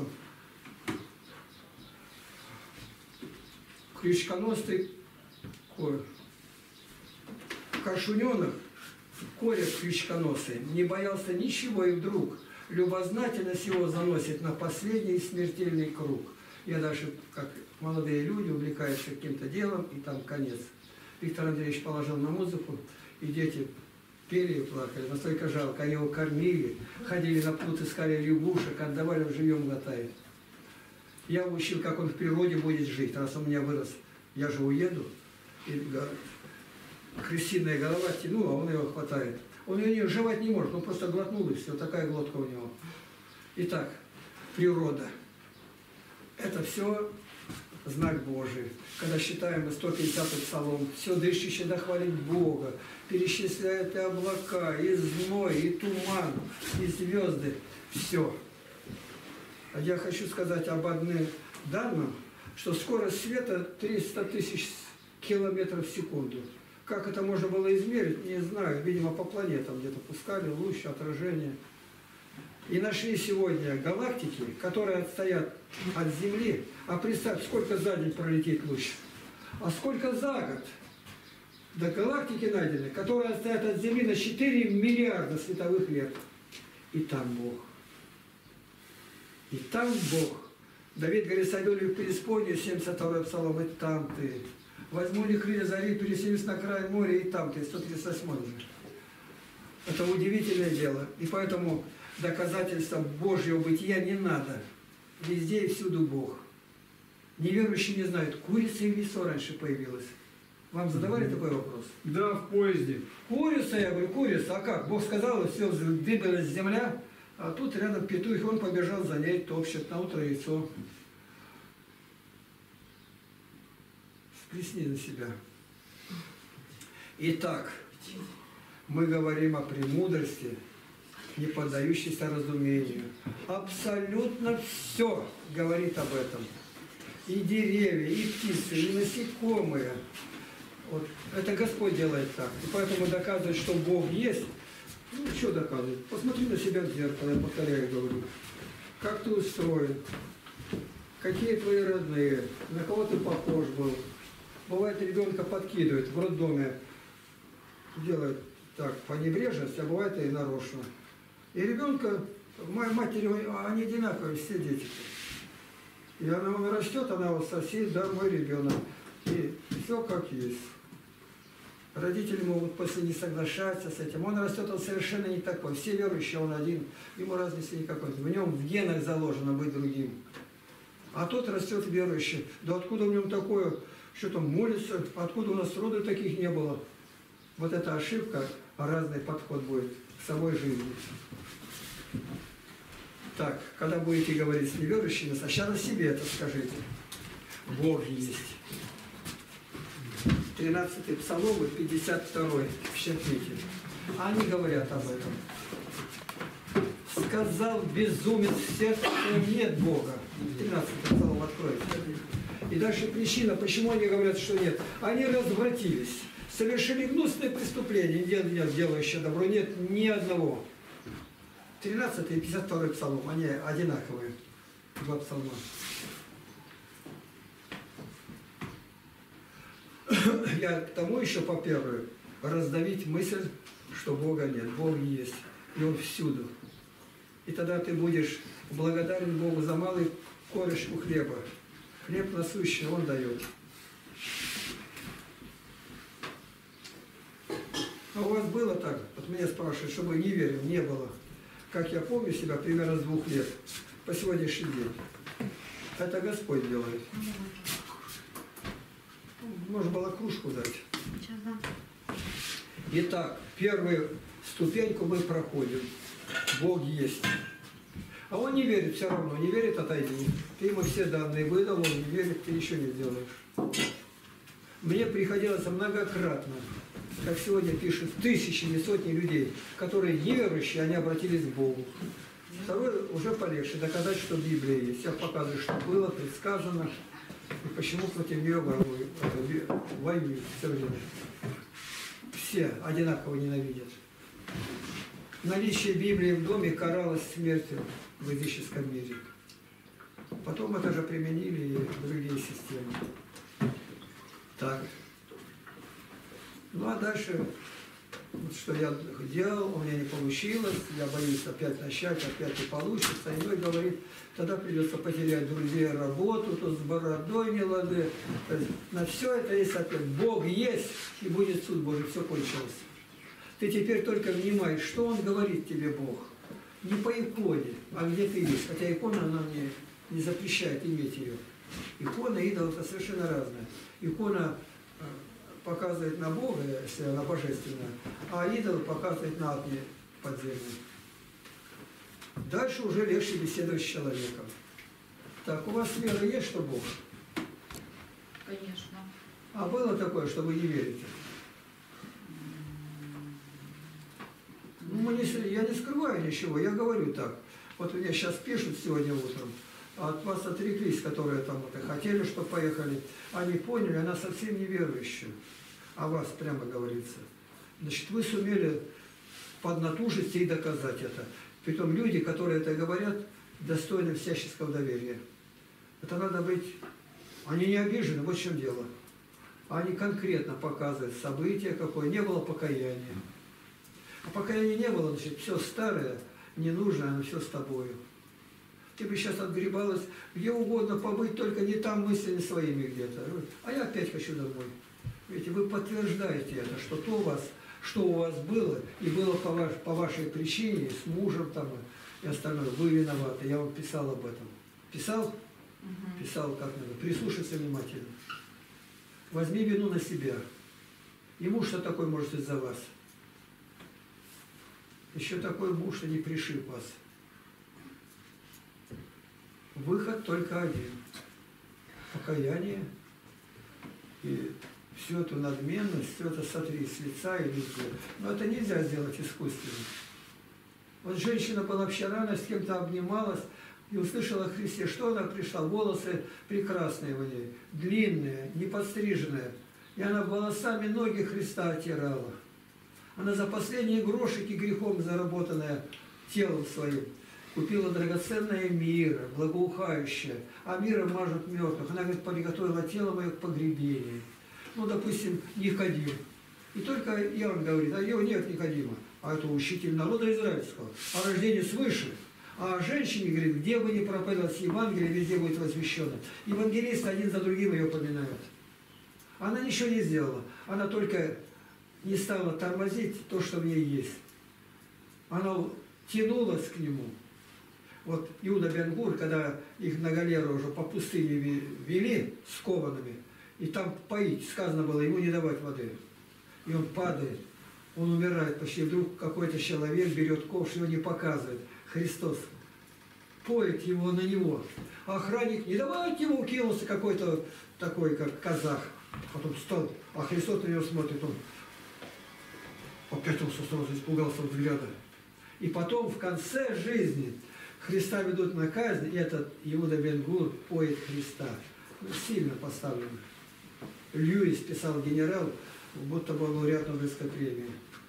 крючконосый Корь. Коршуненок, Коря крючконосый, не боялся ничего, и вдруг любознательность его заносит на последний смертельный круг. Я даже, как молодые люди, увлекаются каким-то делом, и там конец. Виктор Андреевич положил на музыку, и дети пели и плакали. Настолько жалко, они его кормили, ходили на пруд, искали лягушек, отдавали, он живьем глотает. Я учил, как он в природе будет жить, раз он у меня вырос. Я же уеду, и крысиная голова тянула, а он его хватает. Он ее жевать не может, он просто глотнул, и все, такая глотка у него. Итак, природа. Это все знак Божий. Когда считаем сто пятидесятый псалом, все дышащее да хвалит Бога, перечисляет и облака, и зной, и туман, и звезды. Все. А я хочу сказать об одном данном, что скорость света триста тысяч километров в секунду. Как это можно было измерить, не знаю. Видимо, по планетам где-то пускали луч, отражение. И нашли сегодня галактики, которые отстоят от Земли. А представь, сколько за день пролетит луч. А сколько за год. До галактики найдены, которые отстоят от Земли на четыре миллиарда световых лет. И там Бог. И там Бог. Давид говорит, сойду ли в преисподнюю, семьдесят второй псалом, и там ты. Возьму ли крылья зари, переселюсь на край моря, и там ты, сто тридцать восьмой уже. Это удивительное дело. И поэтому доказательства Божьего бытия не надо. Везде и всюду Бог. Неверующие не знают, курица или яйцо раньше появилось. Вам задавали такой вопрос? Да, в поезде. Курица, я говорю, курица, а как? Бог сказал, все, двигалась земля, а тут рядом петух, он побежал за ней, топчет, на утро яйцо. Плесни на себя. Итак, мы говорим о премудрости, не поддающейся разумению. Абсолютно все говорит об этом. И деревья, и птицы, и насекомые. Вот. Это Господь делает так. И поэтому доказывает, что Бог есть. Ну, что доказывает? Посмотри на себя в зеркало, я повторяю, говорю. Как ты устроен? Какие твои родные? На кого ты похож был? Бывает, ребенка подкидывает в роддоме, делает так, по небрежности, а бывает и нарочно. И ребенка, моя матери, они одинаковые, все дети. И она, он растет, она вот сосед, да, мой ребенок. И все как есть. Родители могут после не соглашаться с этим. Он растет, он совершенно не такой. Все верующие, он один. Ему разницы никакой. В нем в генах заложено быть другим. А тот растет верующий. Да откуда в нем такое, что там молится, откуда у нас роду таких не было. Вот эта ошибка, разный подход будет к самой жизни. Так, когда будете говорить с неверующими, сначала себе это скажите. Бог есть. тринадцатый Псалом, пятьдесят второй, щепните. Они говорят об этом. Сказал безумец в сердце, что нет Бога. тринадцатый Псалом откройте. И дальше причина, почему они говорят, что нет. Они развратились, совершили гнусные преступления, делающие добро, нет ни одного. тринадцатый и пятьдесят второй Псалом, они одинаковые, два псалма. Я к тому еще попробую раздавить мысль, что Бога нет. Бог есть, и Он всюду. И тогда ты будешь благодарен Богу за малую корочку хлеба. Хлеб насущный Он дает. А у вас было так? Вот меня спрашивают, чтобы не верил, не было. Как я помню себя, примерно с двух лет, по сегодняшний день. Это Господь делает. Можно было кружку дать. Итак, первую ступеньку мы проходим. Бог есть. А он не верит все равно. Не верит, отойди. Ты ему все данные выдал, он не верит, ты еще не сделаешь. Мне приходилось многократно, как сегодня пишут, тысячи, сотни людей, которые неверующие, они обратились к Богу. Второе, уже полегче, доказать, что Библия есть. Я показываю, что было предсказано, и почему против нее воюют все время. Все одинаково ненавидят. Наличие Библии в доме каралось смертью в языческом мире. Потом это же применили и в другие системы. Так. Ну а дальше, вот что я делал, у меня не получилось, я боюсь опять начать, опять не получится. Иной говорит, тогда придется потерять друзей, работу, то с бородой не лады. То есть на все это есть ответ. Бог есть, и будет суд Божий, все кончилось. Ты теперь только внимай, что Он говорит тебе, Бог. Не по иконе, а где ты есть. Хотя икона, она мне не запрещает иметь ее. Икона и идол – это совершенно разное. Икона показывает на Бога, если она божественная, а идол показывает на ад подземный. Дальше уже легче беседовать с человеком. Так, у вас вера есть, что Бог? Конечно. А было такое, что вы не верите? Ну, мы не, я не скрываю ничего, я говорю так. Вот мне сейчас пишут сегодня утром, от вас отреклись, которые там вот, хотели, чтобы поехали. Они поняли, она совсем не верующая. О вас прямо говорится. Значит, вы сумели поднатужиться и доказать это. Притом люди, которые это говорят, достойны всяческого доверия. Это надо быть... Они не обижены, вот в чем дело. Они конкретно показывают события, какое не было покаяния. А покаяния не было, значит, все старое, ненужное, оно все с тобою. Ты бы сейчас отгребалась где угодно побыть, только не там мыслями своими где-то. А я опять хочу домой. Видите, вы подтверждаете это, что то у вас, что у вас было, и было по, ваш, по вашей причине, с мужем там и остальное, вы виноваты. Я вам писал об этом. Писал? Угу. Писал как надо. Прислушайся внимательно. Возьми вину на себя. И муж что такой может из-за вас? Еще такой муж, что не пришиб вас. Выход только один. Покаяние И всю эту надменность, все это сотри с лица и везде. Но это нельзя сделать искусственно. Вот женщина была вчера, она с кем-то обнималась и услышала о Христе. Что она пришла? Волосы прекрасные у нее, длинные, не подстриженные. И она волосами ноги Христа оттирала. Она за последние грошики грехом заработанное телом своим купила драгоценное мира, благоухающее, а мира мажут мертвых. Она, говорит, приготовила тело мое к погребению. Ну, допустим, Никодим. И только Иоанн говорит, а его нет Никодима, а это учитель народа израильского, о рождении свыше. А женщине, говорит, где бы ни проповедовалось Евангелие, везде будет возвещено. Евангелисты один за другим ее поминают. Она ничего не сделала. Она только не стала тормозить то, что в ней есть. Она тянулась к нему. Вот Иуда бен-Гур, когда их на галеру уже по пустыне вели скованными, и там поить, сказано было, ему не давать воды. И он падает, он умирает, почти вдруг какой-то человек берет ковш, его не показывает. Христос поет его на него. А охранник, не давайте ему, кинулся какой-то такой, как казах. Потом встал, а Христос на него смотрит, он попятился сразу, испугался взгляда. И потом в конце жизни Христа ведут на казнь, и этот Иуда бен-Гур поет Христа. Ну, сильно поставлено. Льюис писал генерал, будто бы лауреат Нобелевской премии.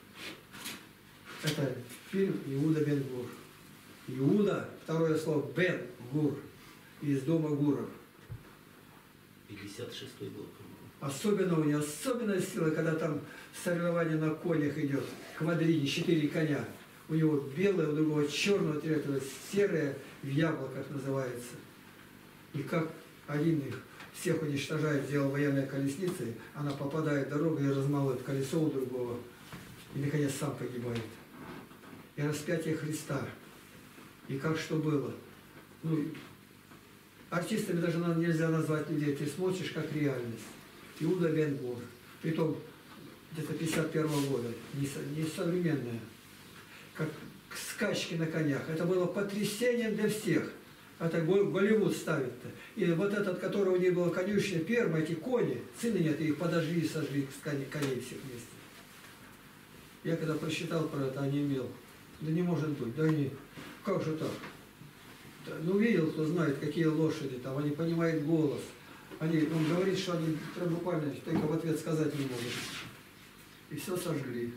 Это фильм Иуда бен-Гур. Иуда, второе слово, бен-Гур, из дома Гуров. пятьдесят шестой год, по-моему. Особенно у него, особенная сила, когда там соревнование на конях идет, квадриги, четыре коня. У него белое, у другого черного цвета, серое в яблоках называется. И как один их всех уничтожает, сделал военной колесницей, она попадает в дорогу и размалывает колесо у другого. И, наконец, сам погибает. И распятие Христа. И как что было. Ну, артистами даже нельзя назвать людей. Ты смотришь как реальность. Иуда бен-Гур. Притом где-то пятьдесят первого года. Не, не современная. Как скачки на конях. Это было потрясением для всех. Это Голливуд ставит-то. И вот этот, который у них был конюшня Перма, эти кони, цены нет, их подожгли и сожгли коней всех вместе. Я когда прочитал про это, онемел. Да не может быть, да не, как же так? Ну, видел, кто знает, какие лошади там, они понимают голос. Они, он говорит, что они буквально только в ответ сказать не могут. И все сожгли.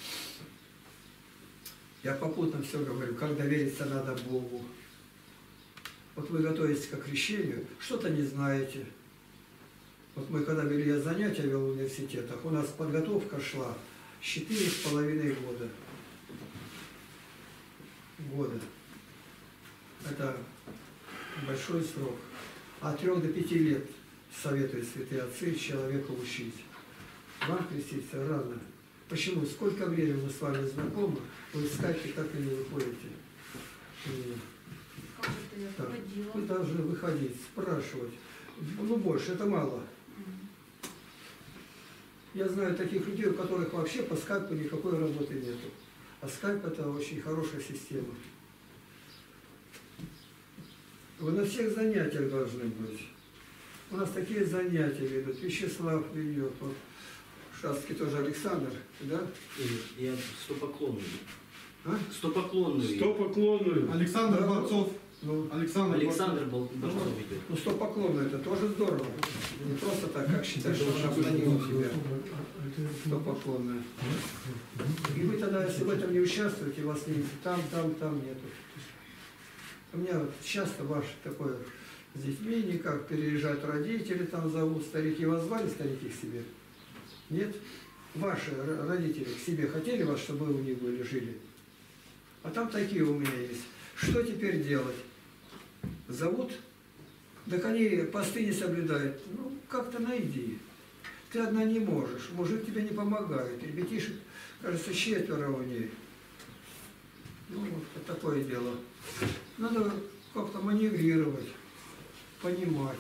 Я попутно все говорю, как довериться надо Богу. Вот вы готовитесь к крещению, что-то не знаете. Вот мы когда вели я занятия, вел в университетах, у нас подготовка шла четыре с половиной года. Года. Это большой срок. От трех до пяти лет советуют святые отцы человека учить. Вам креститься рано. Почему? Сколько времени мы с вами знакомы, вы в скайпе так и не выходите. Как это я Так. выходила? Вы должны выходить, спрашивать. Ну, больше, это мало. Я знаю таких людей, у которых вообще по скайпу никакой работы нету. А скайп это очень хорошая система. Вы на всех занятиях должны быть. У нас такие занятия ведут. Вячеслав ведет. Вот Шацкий тоже Александр, да? Я стопоклонный. А? Стопоклонный. Сто поклонную. Александр Да. Борцов. Ну, Александр, Александр Бол- Борцов Ну, ведет. ну, сто поклонно, это тоже здорово. Не просто так, как считать, что он обнанил себя. Сто поклонное. И вы тогда, если в этом не участвуете, вас не там, там, там нету. У меня вот часто ваше такое с детьми, никак переезжают родители, там зовут старики. Вас звали старики к себе? Нет? Ваши р- родители к себе хотели вас, чтобы вы у них были, жили? А там такие у меня есть. Что теперь делать? Зовут? Так они посты не соблюдают. Ну, как-то найди. Ты одна не можешь. Мужик тебе не помогает. Ребятишек, кажется, четверо у ней. Ну, вот такое дело. Надо как-то маневрировать, понимать.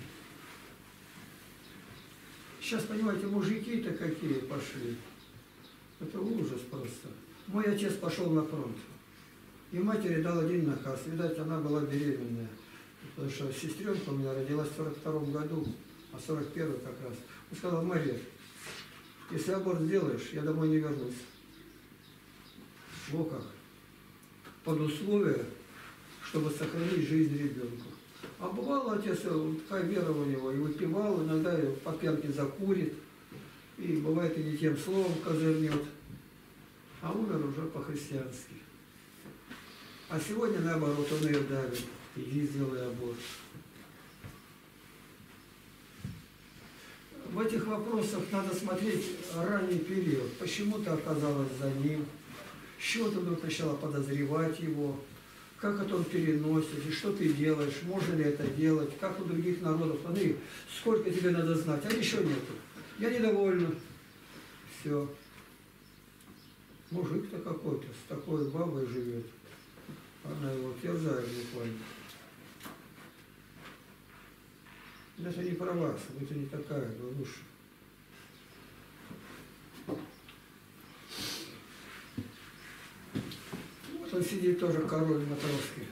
Сейчас, понимаете, мужики-то какие пошли. Это ужас просто. Мой отец пошел на фронт. И матери дал один наказ. Видать, она была беременная. Потому что сестренка у меня родилась в сорок втором году. а сорок первый как раз. Он сказал: Мария, если аборт сделаешь, я домой не вернусь. Во как. Под условие, чтобы сохранить жизнь ребенку. А бывало, отец, вот такая вера у него, и выпивал, иногда и по пьянке закурит, и бывает и не тем словом козырнет, а умер уже по-христиански. А сегодня, наоборот, он ее давит: иди сделай аборт. В этих вопросах надо смотреть ранний период. Почему ты оказалась за ним? С чего ты вдруг начала подозревать его? Как это он переносит? И что ты делаешь? Можно ли это делать? Как у других народов? Смотри, сколько тебе надо знать? А еще нету. Я недовольна. Все. Мужик-то какой-то с такой бабой живет. Она его терзает буквально. Это не про вас, это не такая, но лучше. Вот он сидит тоже, король матросский.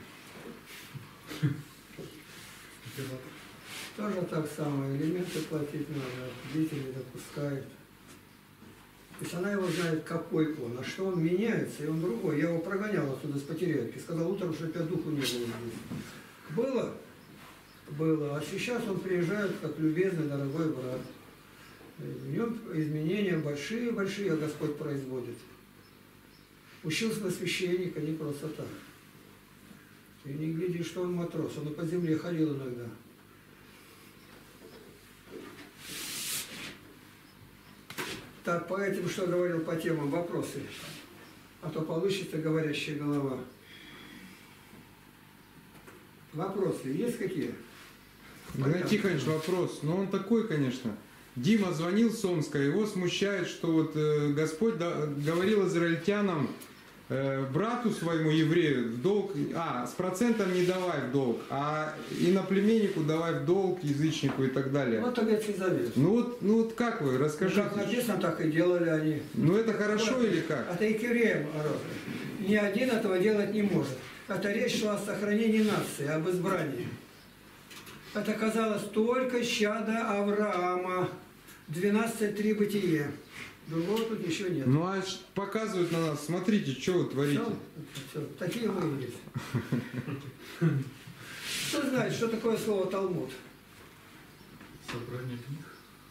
Тоже так самое, элементы платить надо, дети не допускает. То есть она его знает, какой он, а что он меняется, и он другой. Я его прогонял отсюда с Потеряевки, сказал утром, что опять духу не было здесь. Было? Было. А сейчас он приезжает как любезный, дорогой брат. В нем изменения большие-большие Господь производит. Учился на священника не просто так. И не гляди, что он матрос, он и по земле ходил иногда. Так, по этим, что говорил по темам, вопросы. А то получится говорящая голова. Вопросы есть какие? Игнатий Тихонович, вопрос. Но он такой, конечно. Дима звонил с Омска, его смущает, что вот э, Господь да, говорил израильтянам, э, брату своему еврею в долг, а, с процентом не давай в долг, а иноплеменнику давай в долг, язычнику и так далее. Вот Ветхий Завет. Ну вот, ну вот как вы, Ну, расскажите. как написано, так и делали они. Ну это хорошо Вот. или как? Это и к евреям, ни один этого делать не может. Это речь шла о сохранении нации, об избрании. Это казалось только чадо Авраама. двенадцать три Бытие. Другого тут еще нет. Ну а показывают на нас, смотрите, что вы творите. Все, все, такие мы есть. Кто знает, что такое слово Талмуд? Собрание книг.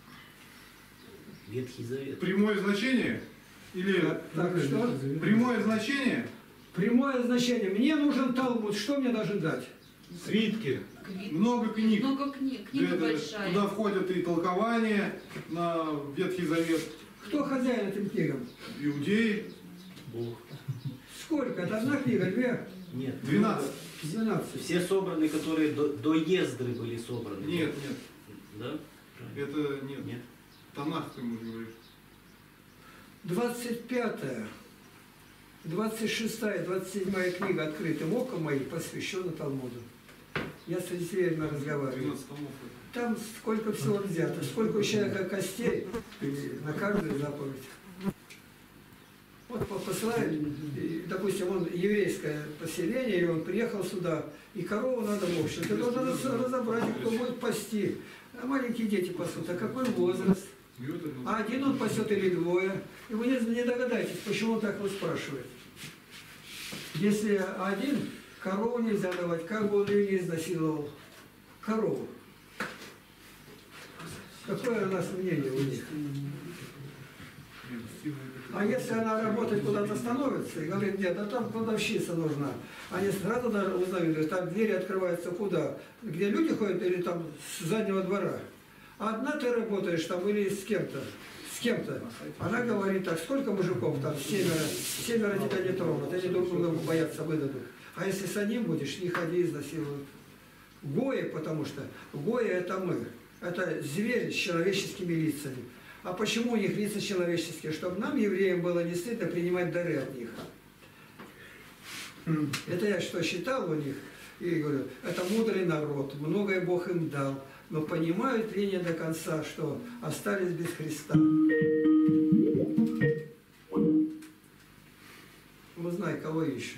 Ветхий Завет. Прямое значение? Или Так, так, что? прямое значение? Прямое значение. Мне нужен Талмуд. Что мне должен дать? Свитки. Книг. Много книг. Много книг, книга Это- большая. Туда входят и толкования на Ветхий Завет. Кто хозяин этим книгам? Иудеи. Бог. Сколько? Это одна книга, две? Нет. двенадцать. Двенадцать. Все собраны, которые до, до Ездры были собраны. Нет, нет. Да? Это нет. Нет. Танах ты можешь говорить. Двадцать пятая, двадцать шестая, двадцать седьмая книга «Открытым оком моим» посвящена Талмуду. Я с свидетелями разговариваю. двенадцать томов. Там сколько всего взято, сколько у человека костей на каждую заповедь. Вот по- посылают, и, допустим, он еврейское поселение, и он приехал сюда, и корову надо в общем. Ты должен раз- разобрать, кто будет пасти. А маленькие дети пасут, а какой возраст? А один он пасет или двое? И вы не, не догадаетесь, почему он так вот спрашивает. Если один, корову нельзя давать, как бы он ее не изнасиловал. Корову. Какое у нас мнение у них? А если она работать куда-то становится и говорит: нет, а там продавщица нужна, они сразу даже узнают, говорят, там двери открываются куда? Где люди ходят или там с заднего двора? А одна ты работаешь там или с кем-то? С кем-то. Она говорит: так, сколько мужиков там? Семеро. Семеро тебя не тронут, они друг друга боятся, выдадут. А если с одним будешь, не ходи, изнасилуют. Гои, потому что гои это мы. Это звери с человеческими лицами. А почему у них лица человеческие? Чтобы нам, евреям, было не стыдно принимать дары от них. Это я что считал у них, и говорю, это мудрый народ, многое Бог им дал, но понимают ли не до конца, что остались без Христа? Узнай, кого ищут.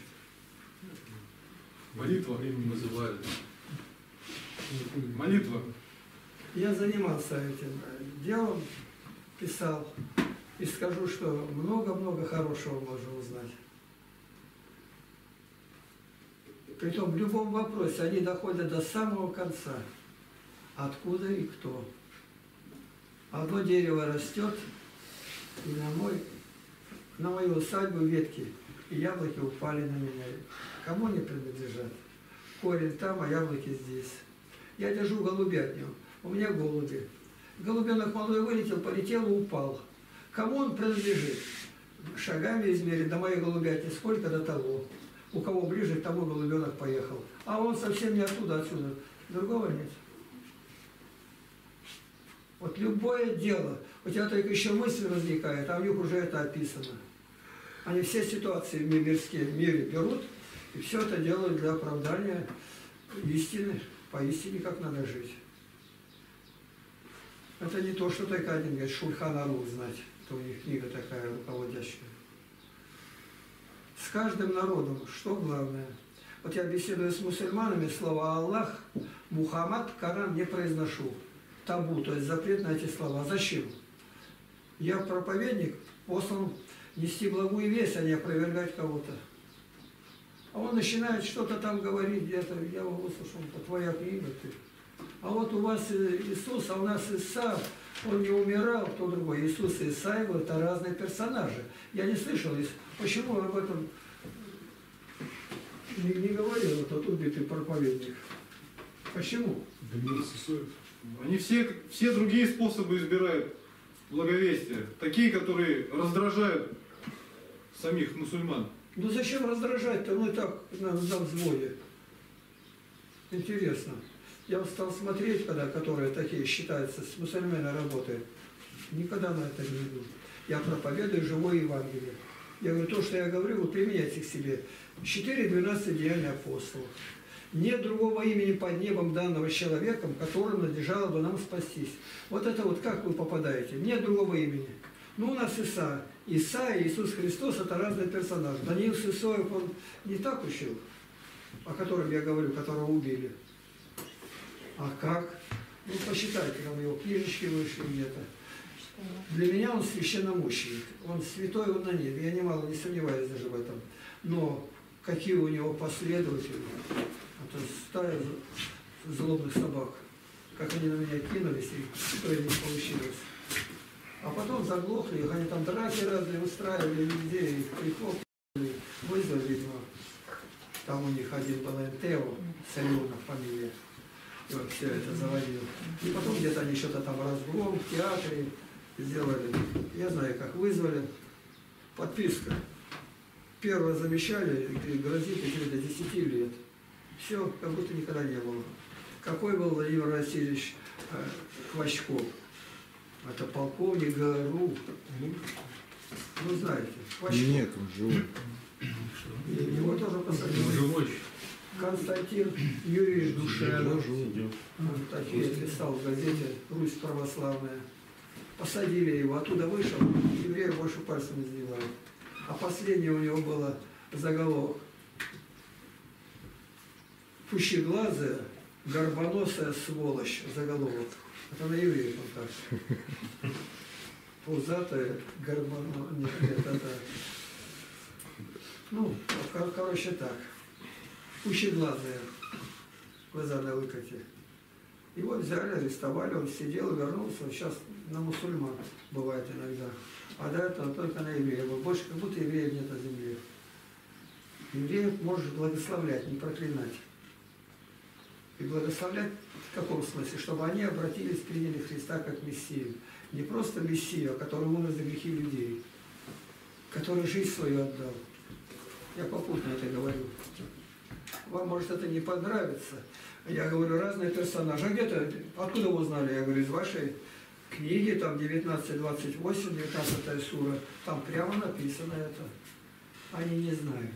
Молитва. Вызывали. Молитва. Я занимался этим делом, писал, и скажу, что много-много хорошего можно узнать. Притом в любом вопросе они доходят до самого конца. Откуда и кто. Одно дерево растет, и на, мой, на мою усадьбу ветки и яблоки упали на меня. Кому они принадлежат? Корень там, а яблоки здесь. Я держу голубятню. У меня голуби. Голубенок молодой вылетел, полетел и упал. Кому он принадлежит? Шагами измерить до моей голубятни сколько до того. У кого ближе, к тому голубенок поехал. А он совсем не оттуда, отсюда. Другого нет. Вот любое дело, у тебя только еще мысль возникает, а у них уже это описано. Они все ситуации мирские в мире берут, и все это делают для оправдания истины, поистине как надо жить. Это не то, что только один говорит, Шульхан Арух знать, это у них книга такая руководящая. С каждым народом, что главное? Вот я беседую с мусульманами, слова Аллах, Мухаммад, Коран не произношу. Табу, то есть запрет на эти слова. Зачем? Я проповедник, послан нести благую весть, а не опровергать кого-то. А он начинает что-то там говорить где-то, я его выслушал, это твоя книга. Ты. А вот у вас Иисус, а у нас Иса, он не умирал, кто другой. Иисус и Иса, его, это разные персонажи. Я не слышал, почему об этом не, не говорил этот убитый проповедник. Почему? Они все, все другие способы избирают благовестия. Такие, которые раздражают самих мусульман. Ну зачем раздражать-то? Ну и так на, на взводе. Интересно. Я вот стал смотреть, когда, которые такие считаются, с мусульманами работают. Никогда на это не иду. Я проповедую живое Евангелие. Я говорю, то, что я говорю, вы применяйте к себе. четыре двенадцать деяний апостолов. Нет другого имени под небом данного человеком, которым надлежало бы нам спастись. Вот это вот как вы попадаете? Нет другого имени. Ну, у нас Иса. Иса и Иисус Христос – это разные персонажи. Даниил Сысоев, он не так учил, о котором я говорю, которого убили. А как? Ну, посчитайте, там его книжечки вышли где-то. Для меня он священномученик. Он святой, он на небе. Я немало не сомневаюсь даже в этом. Но какие у него последователи. Это стая злобных собак. Как они на меня кинулись, и что из них получилось. А потом заглохли, они там драки разные устраивали, везде их прихлопнули, вызвали, видимо. Там у них один был Энтео, Салюнов фамилия. И вот все это заводил. И потом где-то они что-то там разгром в театре сделали. Я знаю, как вызвали. Подписка. Первое замечали, грозит и до десяти лет. Все, как будто никогда не было. Какой был Владимир Васильевич э, Хвощков? Это полковник ГРУ. Ну, знаете, Хвощков. Нет, он живой. И его тоже посадили. Живой. Константин Юрьевич Душенов. Живой. Он такие писал в газете «Русь православная». Посадили его, оттуда вышел, евреев больше пальцем не сдевают. А последнее у него было заголовок: «Пущеглазая, горбоносая сволочь», заголовок. Это на евреев он так. Пузатая, горбоносая. Нет, нет, это... Ну, кор короче так. Пущеглазая, глаза на выкате. Его взяли, арестовали, он сидел, вернулся. Сейчас на мусульман бывает иногда. А до этого только на евреев. Больше как будто евреев нет на земле. Евреев можешь благословлять, не проклинать. И благословлять в каком смысле? Чтобы они обратились, приняли Христа как Мессию. Не просто Мессию, а который умер за грехи людей. Который жизнь свою отдал. Я попутно это говорю. Вам может это не понравится. Я говорю, разные персонажи. А где-то, откуда вы узнали? Я говорю, из вашей книги, там девятнадцать двадцать восемь, девятнадцатая сура. Там прямо написано это. Они не знают.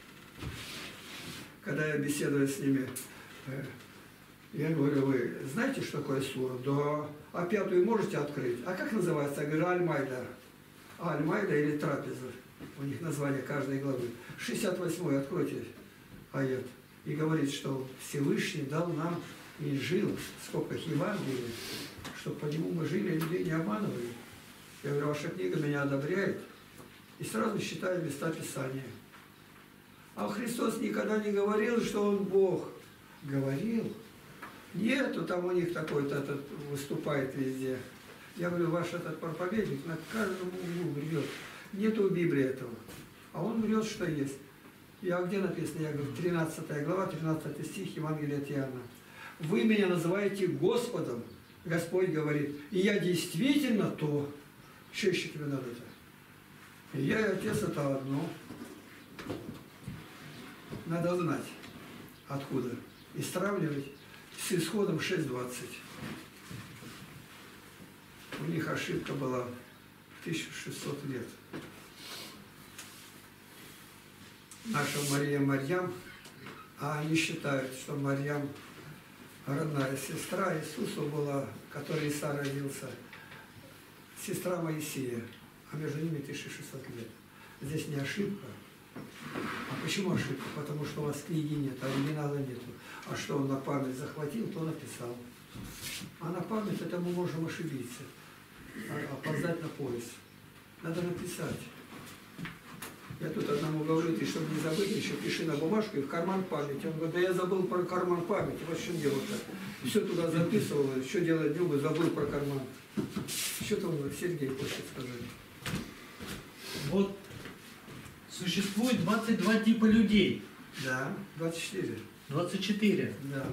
Когда я беседую с ними, я говорю, вы знаете, что такое сура? Да. А пятую можете открыть? А как называется? Я говорю, Аль-Майда. Аль-Майда или Трапеза. У них название каждой главы. шестьдесят восьмой откройте аят. И говорит, что Всевышний дал нам и жил, сколько Евангелий, чтобы по нему мы жили, людей не обманывали. Я говорю, ваша книга меня одобряет. И сразу считаю места Писания. А Христос никогда не говорил, что Он Бог. Говорил. Нету, там у них такой-то этот выступает везде. Я говорю, ваш этот проповедник на каждом углу врет. Нету в Библии этого. А он врет, что есть. Я где написано? Я говорю, тринадцатая глава, тринадцатый стих Евангелия от Иоанна. Вы меня называете Господом. Господь говорит, и я действительно то. Что еще тебе надо-то? И я и Отец это одно. Надо знать, откуда. И сравнивать с исходом шесть двадцать. У них ошибка была в тысячу шестьсот лет. Наша Мария Марьям, а они считают, что Марьям родная сестра Иисуса была, которой Иса родился, сестра Моисея, а между ними тысяча шестьсот лет. Здесь не ошибка. А почему ошибка? Потому что у вас книги нет, оригинала нету. А что он на память захватил, то написал. А на память это мы можем ошибиться, опоздать на пояс. Надо написать. Я тут одному говорю, ты чтобы не забыть, еще пиши на бумажку и в карман памяти. Он говорит, да я забыл про карман памяти. Вот что делать-то. Все туда записывал, что делать днем, и забыл про карман. Что-то он, Сергей хочет сказать. Вот существует двадцать два типа людей. Да, двадцать четыре. двадцать четыре. Да.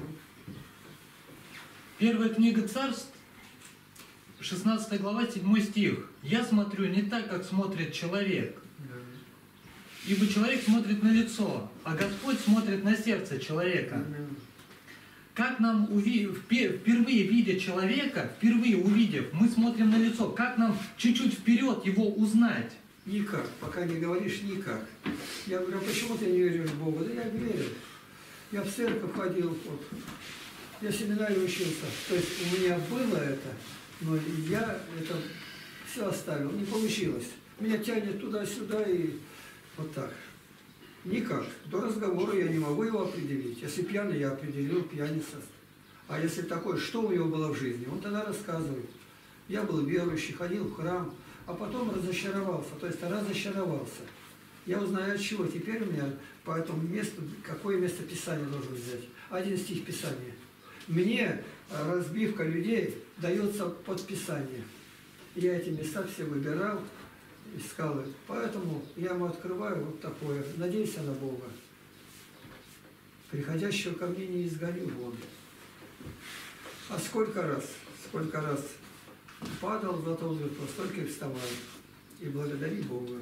Первая книга Царств, шестнадцатая глава, седьмой стих. «Я смотрю не так, как смотрит человек, ибо человек смотрит на лицо, а Господь смотрит на сердце человека». Как нам, уви... впервые видя человека, впервые увидев, мы смотрим на лицо, как нам чуть-чуть вперед его узнать? Никак. Пока не говоришь, никак. Я говорю, а почему ты не веришь в Бога? Да я верю. Я в церковь ходил, вот. Я в семинаре учился. То есть у меня было это, но я это все оставил. Не получилось. Меня тянет туда-сюда и вот так. Никак. До разговора я не могу его определить. Если пьяный, я определил пьяница. А если такой, что у него было в жизни? Он тогда рассказывает. Я был верующий, ходил в храм, а потом разочаровался. То есть разочаровался. Я узнаю от чего. Теперь у меня по этому месту, какое место Писания должен взять. Один стих Писания. Мне разбивка людей дается под Писание. Я эти места все выбирал, искал их. Поэтому я ему открываю вот такое. Надейся на Бога. Приходящего ко мне не изгоню вон. А сколько раз, сколько раз падал, зато столько и вставал. И благодари Бога.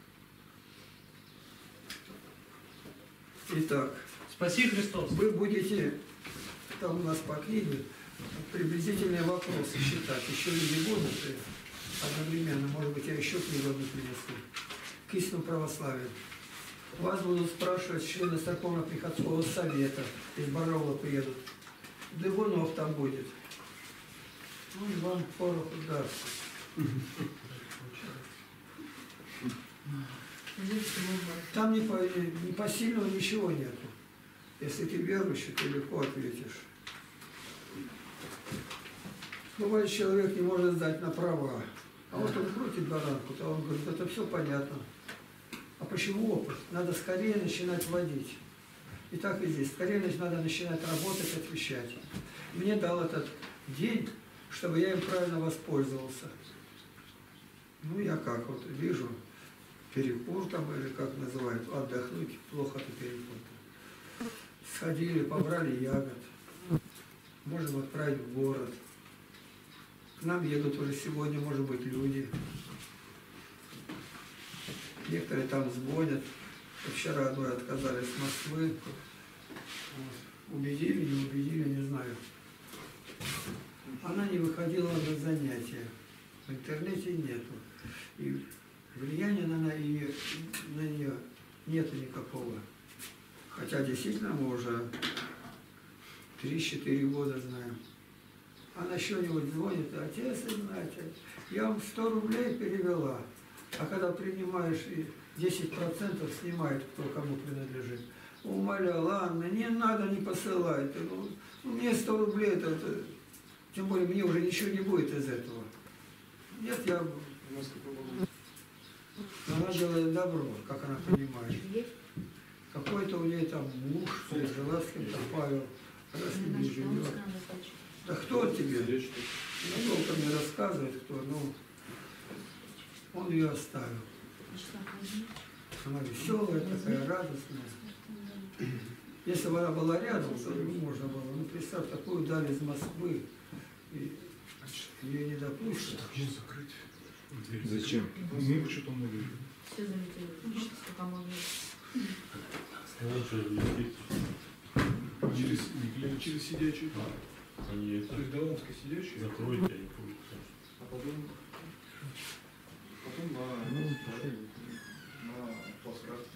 Итак, Спаси Христос. вы будете, там у нас по книге, приблизительные вопросы считать. Еще люди будут и одновременно, может быть, я еще книгу не принесу. К истинному православию. Вас будут спрашивать члены церковно-приходского совета. Из Барова приедут. Дывунов там будет. Он вам пороху даст. Там не по, не по сильному ничего нету. Если ты верующий, ты легко ответишь. Бывает, человек не может сдать на права. А вот он крутит баранку, то он говорит, это все понятно. А почему опыт? Надо скорее начинать водить. И так и здесь. Скорее надо начинать работать, отвечать. Мне дал этот день, чтобы я им правильно воспользовался. Ну, я как вот вижу, перекур там, или как называют, отдохнуть, плохо-то перекур. Сходили, побрали ягод. Можем отправить в город. К нам едут уже сегодня, может быть, люди. Некоторые там звонят. Вчера одной отказались с Москвы. Вот. Убедили, не убедили, не знаю. Она не выходила на занятия. В интернете нету. И влияния на нее, на нее нету никакого. Хотя действительно мы уже три-четыре года знаем. Она что-нибудь звонит, отец, знаете, я вам сто рублей перевела, а когда принимаешь и десять процентов снимает, кто кому принадлежит. умолял: Анна, не надо, не посылайте. Ну, ну, мне сто рублей, это, это, тем более мне уже ничего не будет из этого. Нет, я... Она делает добро, как она понимает. Какой-то у нее там муж, жила с кем-то, Павел, она с ним не живет. Да кто тебе? Ну, долго мне рассказывает, кто, ну, он ее оставил. Она веселая, такая радостная. Если бы она была рядом, то можно было. Ну, представь, такую дали из Москвы, и ее не допустят. Зачем? Ну, что-то много. Все залетели. Что там он есть? Через, через сидячий. Они То есть Доломский сидячий. закройте, они будут. А потом, потом на, на плацкарте.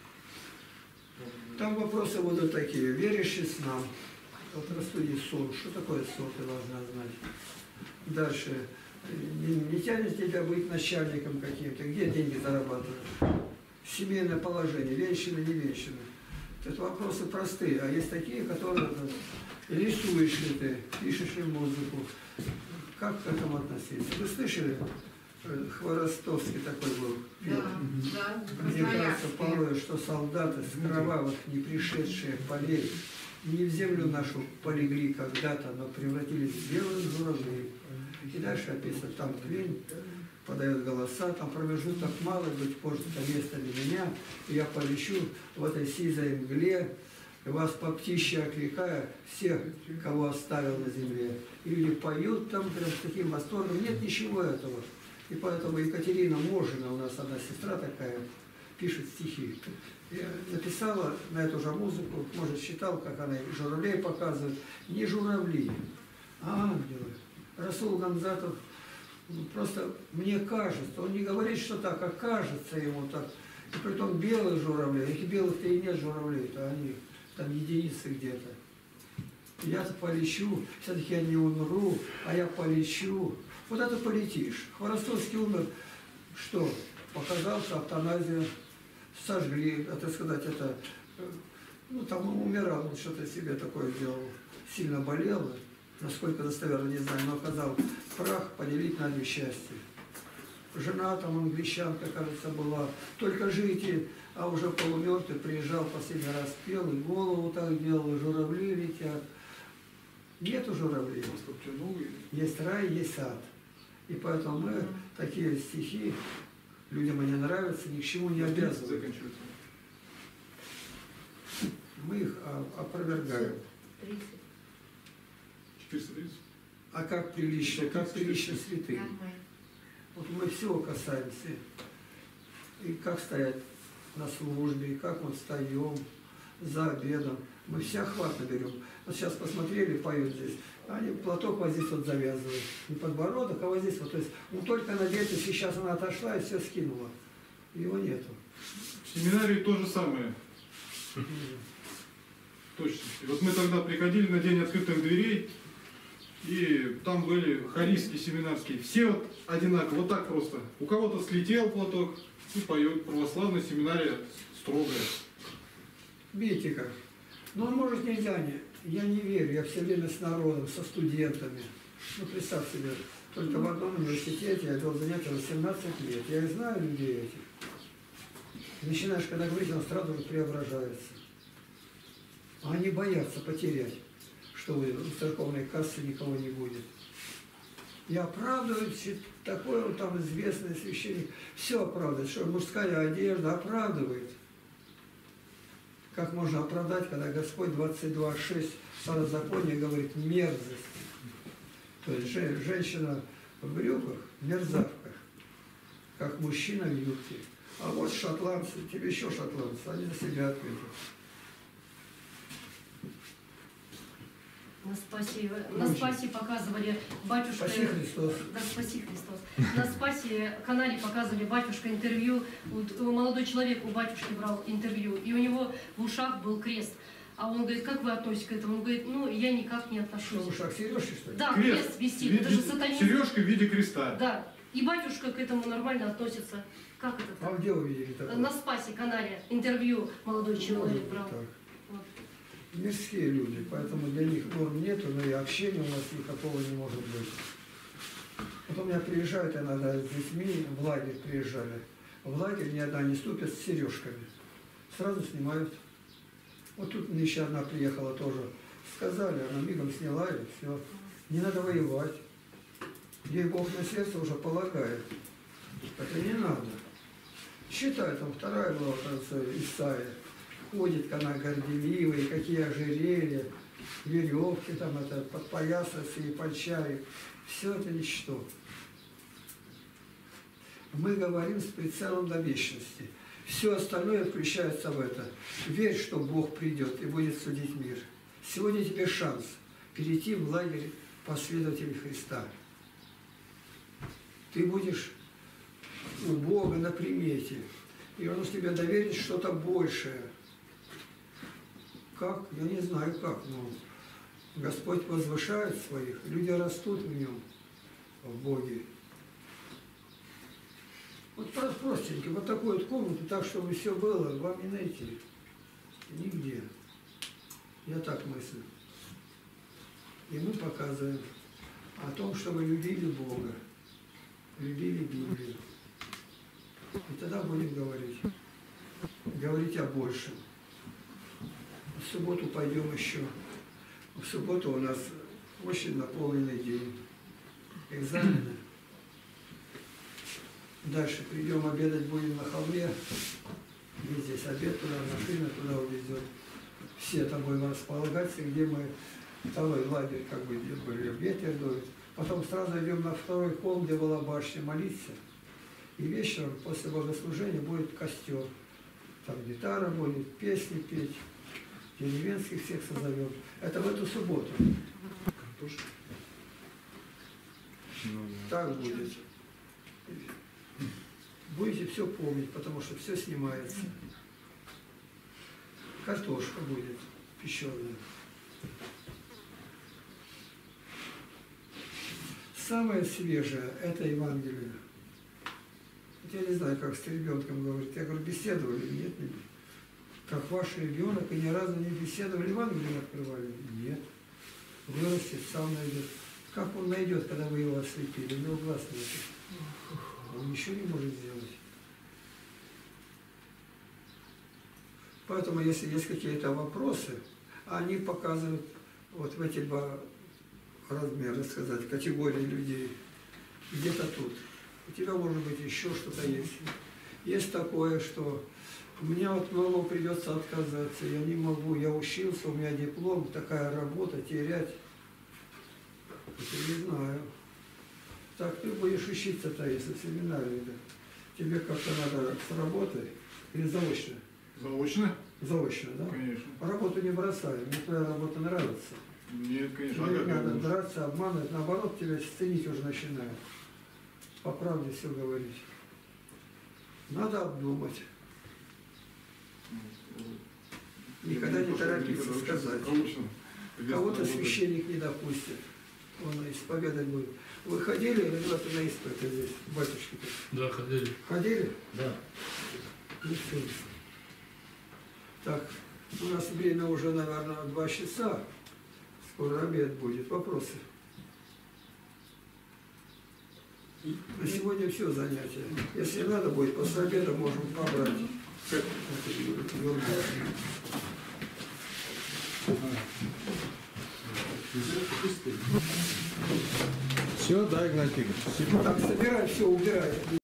Там вопросы будут такие. Веришь ли снам? Вот рассуди сон. Что такое сон, ты должна знать. Дальше. Не, не тянет тебя быть начальником каким-то. Где деньги зарабатываешь? Семейное положение. Венчаны, не венчаны. Это вопросы простые. А есть такие, которые... Рисуешь ли ты, пишешь ли музыку. Как к этому относиться? Вы слышали? Хворостовский такой был. Да, да, Мне кажется, красноярский. порой, что солдаты с кровавых, не пришедшие полей, не в землю нашу полегли когда-то, но превратились в белые журавли. И дальше описано, там клень подает голоса, там промежуток малый, быть может, это место для меня, и я полечу в этой сизой мгле, и вас по птище окликая, всех, кого оставил на земле. И люди поют там прям с таким восторгом, нет ничего этого. И поэтому Екатерина Можина, у нас одна сестра такая, пишет стихи. Я написала на эту же музыку, может, считал, как она журавлей показывает. Не журавли, а ангелы. Расул Гамзатов, просто мне кажется, он не говорит, что так, а кажется ему так. И притом белые журавли, их белых-то и нет журавлей-то, они там единицы где-то. Я-то полечу, все-таки я не умру, а я полечу. Вот это полетишь. Хворостовский умер, что? Показался, автоназия, сожгли, это сказать, это, ну там он умирал, он что-то себе такое сделал, сильно болел, насколько достоверно, не знаю, но оказал прах поделить на две части. Жена там англичанка, кажется, была, только жите, а уже полумертвый приезжал, последний раз пел, и голову так делал, и журавли летят. Нету журавлей. Есть рай, есть ад. И поэтому мы такие стихи, людям они нравятся, ни к чему не обязывают. Мы их опровергаем. четыреста тридцать. А как прилично, как прилично святым. Вот мы всего касаемся. И как стоять на службе, и как вот встаем за обедом. Мы все охватно берем. Вот сейчас посмотрели, поют здесь. Они платок вот здесь вот завязывают. Не подбородок, а вот здесь вот. То есть он только надеется, сейчас она отошла и все скинула. Его нету. В семинарии то же самое. Точно. И вот мы тогда приходили на день открытых дверей, и там были хористки семинарские. Все вот одинаково, вот так просто. У кого-то слетел платок и поет. Православная семинария строгая. Видите как? Ну, может, нельзя, не, я не верю, я все время с народом, со студентами. Ну, представь себе, только в одном университете я вел занятия восемнадцать лет. Я и знаю людей этих. Начинаешь, когда говорить, он сразу же преображается. А они боятся потерять, что в церковной кассе никого не будет. И оправдывают, такой вот там известный священник, все оправдывает, что мужская одежда оправдывает. Как можно оправдать, когда Господь двадцать два шесть Второзаконие говорит мерзость. То есть женщина в брюках, мерзавка, как мужчина в юбке. А вот шотландцы, тебе еще шотландцы, они за себя ответят. На Спасе, на Спасе показывали батюшка... Спаси Христос. Да, спаси Христос. На Спасе канале показывали батюшка интервью. Вот молодой человек у батюшки брал интервью, и у него в ушах был крест. А он говорит, как вы относитесь к этому? Он говорит, ну, я никак не отношусь. Что, в ушах сережки, что ли? Да, крест висит, Виде- это же сатанизм. Сережка в виде креста. Да, и батюшка к этому нормально относится. Как это А так? где вы видели такое? На Спасе канале интервью молодой человек брал. Так. мирские люди, поэтому для них норм нету, но и общения у нас никакого не может быть. Потом я приезжают иногда с детьми, в лагерь приезжали. В лагерь ни одна не ступит с сережками. Сразу снимают. Вот тут мне еще одна приехала тоже. Сказали, она мигом сняла и все. Не надо воевать. Ей Бог на сердце уже полагает. Это не надо. Считай, там вторая была, кажется, Исаия. Ходит она горделивая, какие ожерелья, веревки там, это подпоясаться и пальчаек. Все это ничто. Мы говорим с прицелом до вечности. Все остальное включается в это. Верь, что Бог придет и будет судить мир. Сегодня тебе шанс перейти в лагерь последователей Христа. Ты будешь у Бога на примете. И Он тебе доверит что-то большее. Как? Я не знаю как, но Господь возвышает своих, люди растут в Нем, в Боге. Вот простенько, вот такую вот комнату, так, чтобы все было, вам не найти. Нигде. Я так мыслю. И мы показываем о том, что вы любили Бога, любили Библию. И тогда будем говорить. Говорить о большем. В субботу пойдем еще. В субботу у нас очень наполненный день. Экзамены. Дальше придем обедать будем на холме. И здесь обед туда, машина туда увезет. Все там будем располагаться, где мы второй лагерь, как бы, где были, ветер дует. Потом сразу идем на второй холм, где была башня, молиться. И вечером после богослужения будет костер. Там гитара будет, песни петь. Деревенских всех созовем. Это в эту субботу. Так будет. Будете все помнить, потому что все снимается. Картошка будет пищеная. Самое свежее – это Евангелие. Вот я не знаю, как с ребенком говорить. Я говорю, беседовали? Нет, нет. Как ваш ребенок, и ни разу не беседовали, Евангелие не открывали? Нет. Вырастет, сам найдет. Как он найдет, когда вы его ослепили? У него глаз нет. Он ничего не может сделать. Поэтому, если есть какие-то вопросы, они показывают вот в эти два размера, сказать, категории людей. Где-то тут. У тебя, может быть, еще что-то есть. Есть такое, что мне вот многого придется отказаться, я не могу, я учился, у меня диплом, такая работа, терять. Это не знаю. Так ты будешь учиться-то, если в семинарии, да. Тебе как-то надо с работой или заочно? Заочно? Заочно, да? Конечно. Работу не бросай, мне твоя работа нравится. Нет, конечно. Не А надо как драться, обманывать, наоборот, тебя ценить уже начинают. По правде все говорить. Надо обдумать. Никогда не торопиться сказать. Кого-то священник не допустит. Он исповедать будет. Вы ходили, ребята, на исповедь здесь, батюшки? Да, ходили. Ходили? Да. Ну все. Так, у нас время уже, наверное, два часа. Скоро обед будет. Вопросы? На сегодня все занятия. Если надо будет, после обеда можем побрать. Все, да, Игнатий Игоревич? Так, собирай, все, убирай.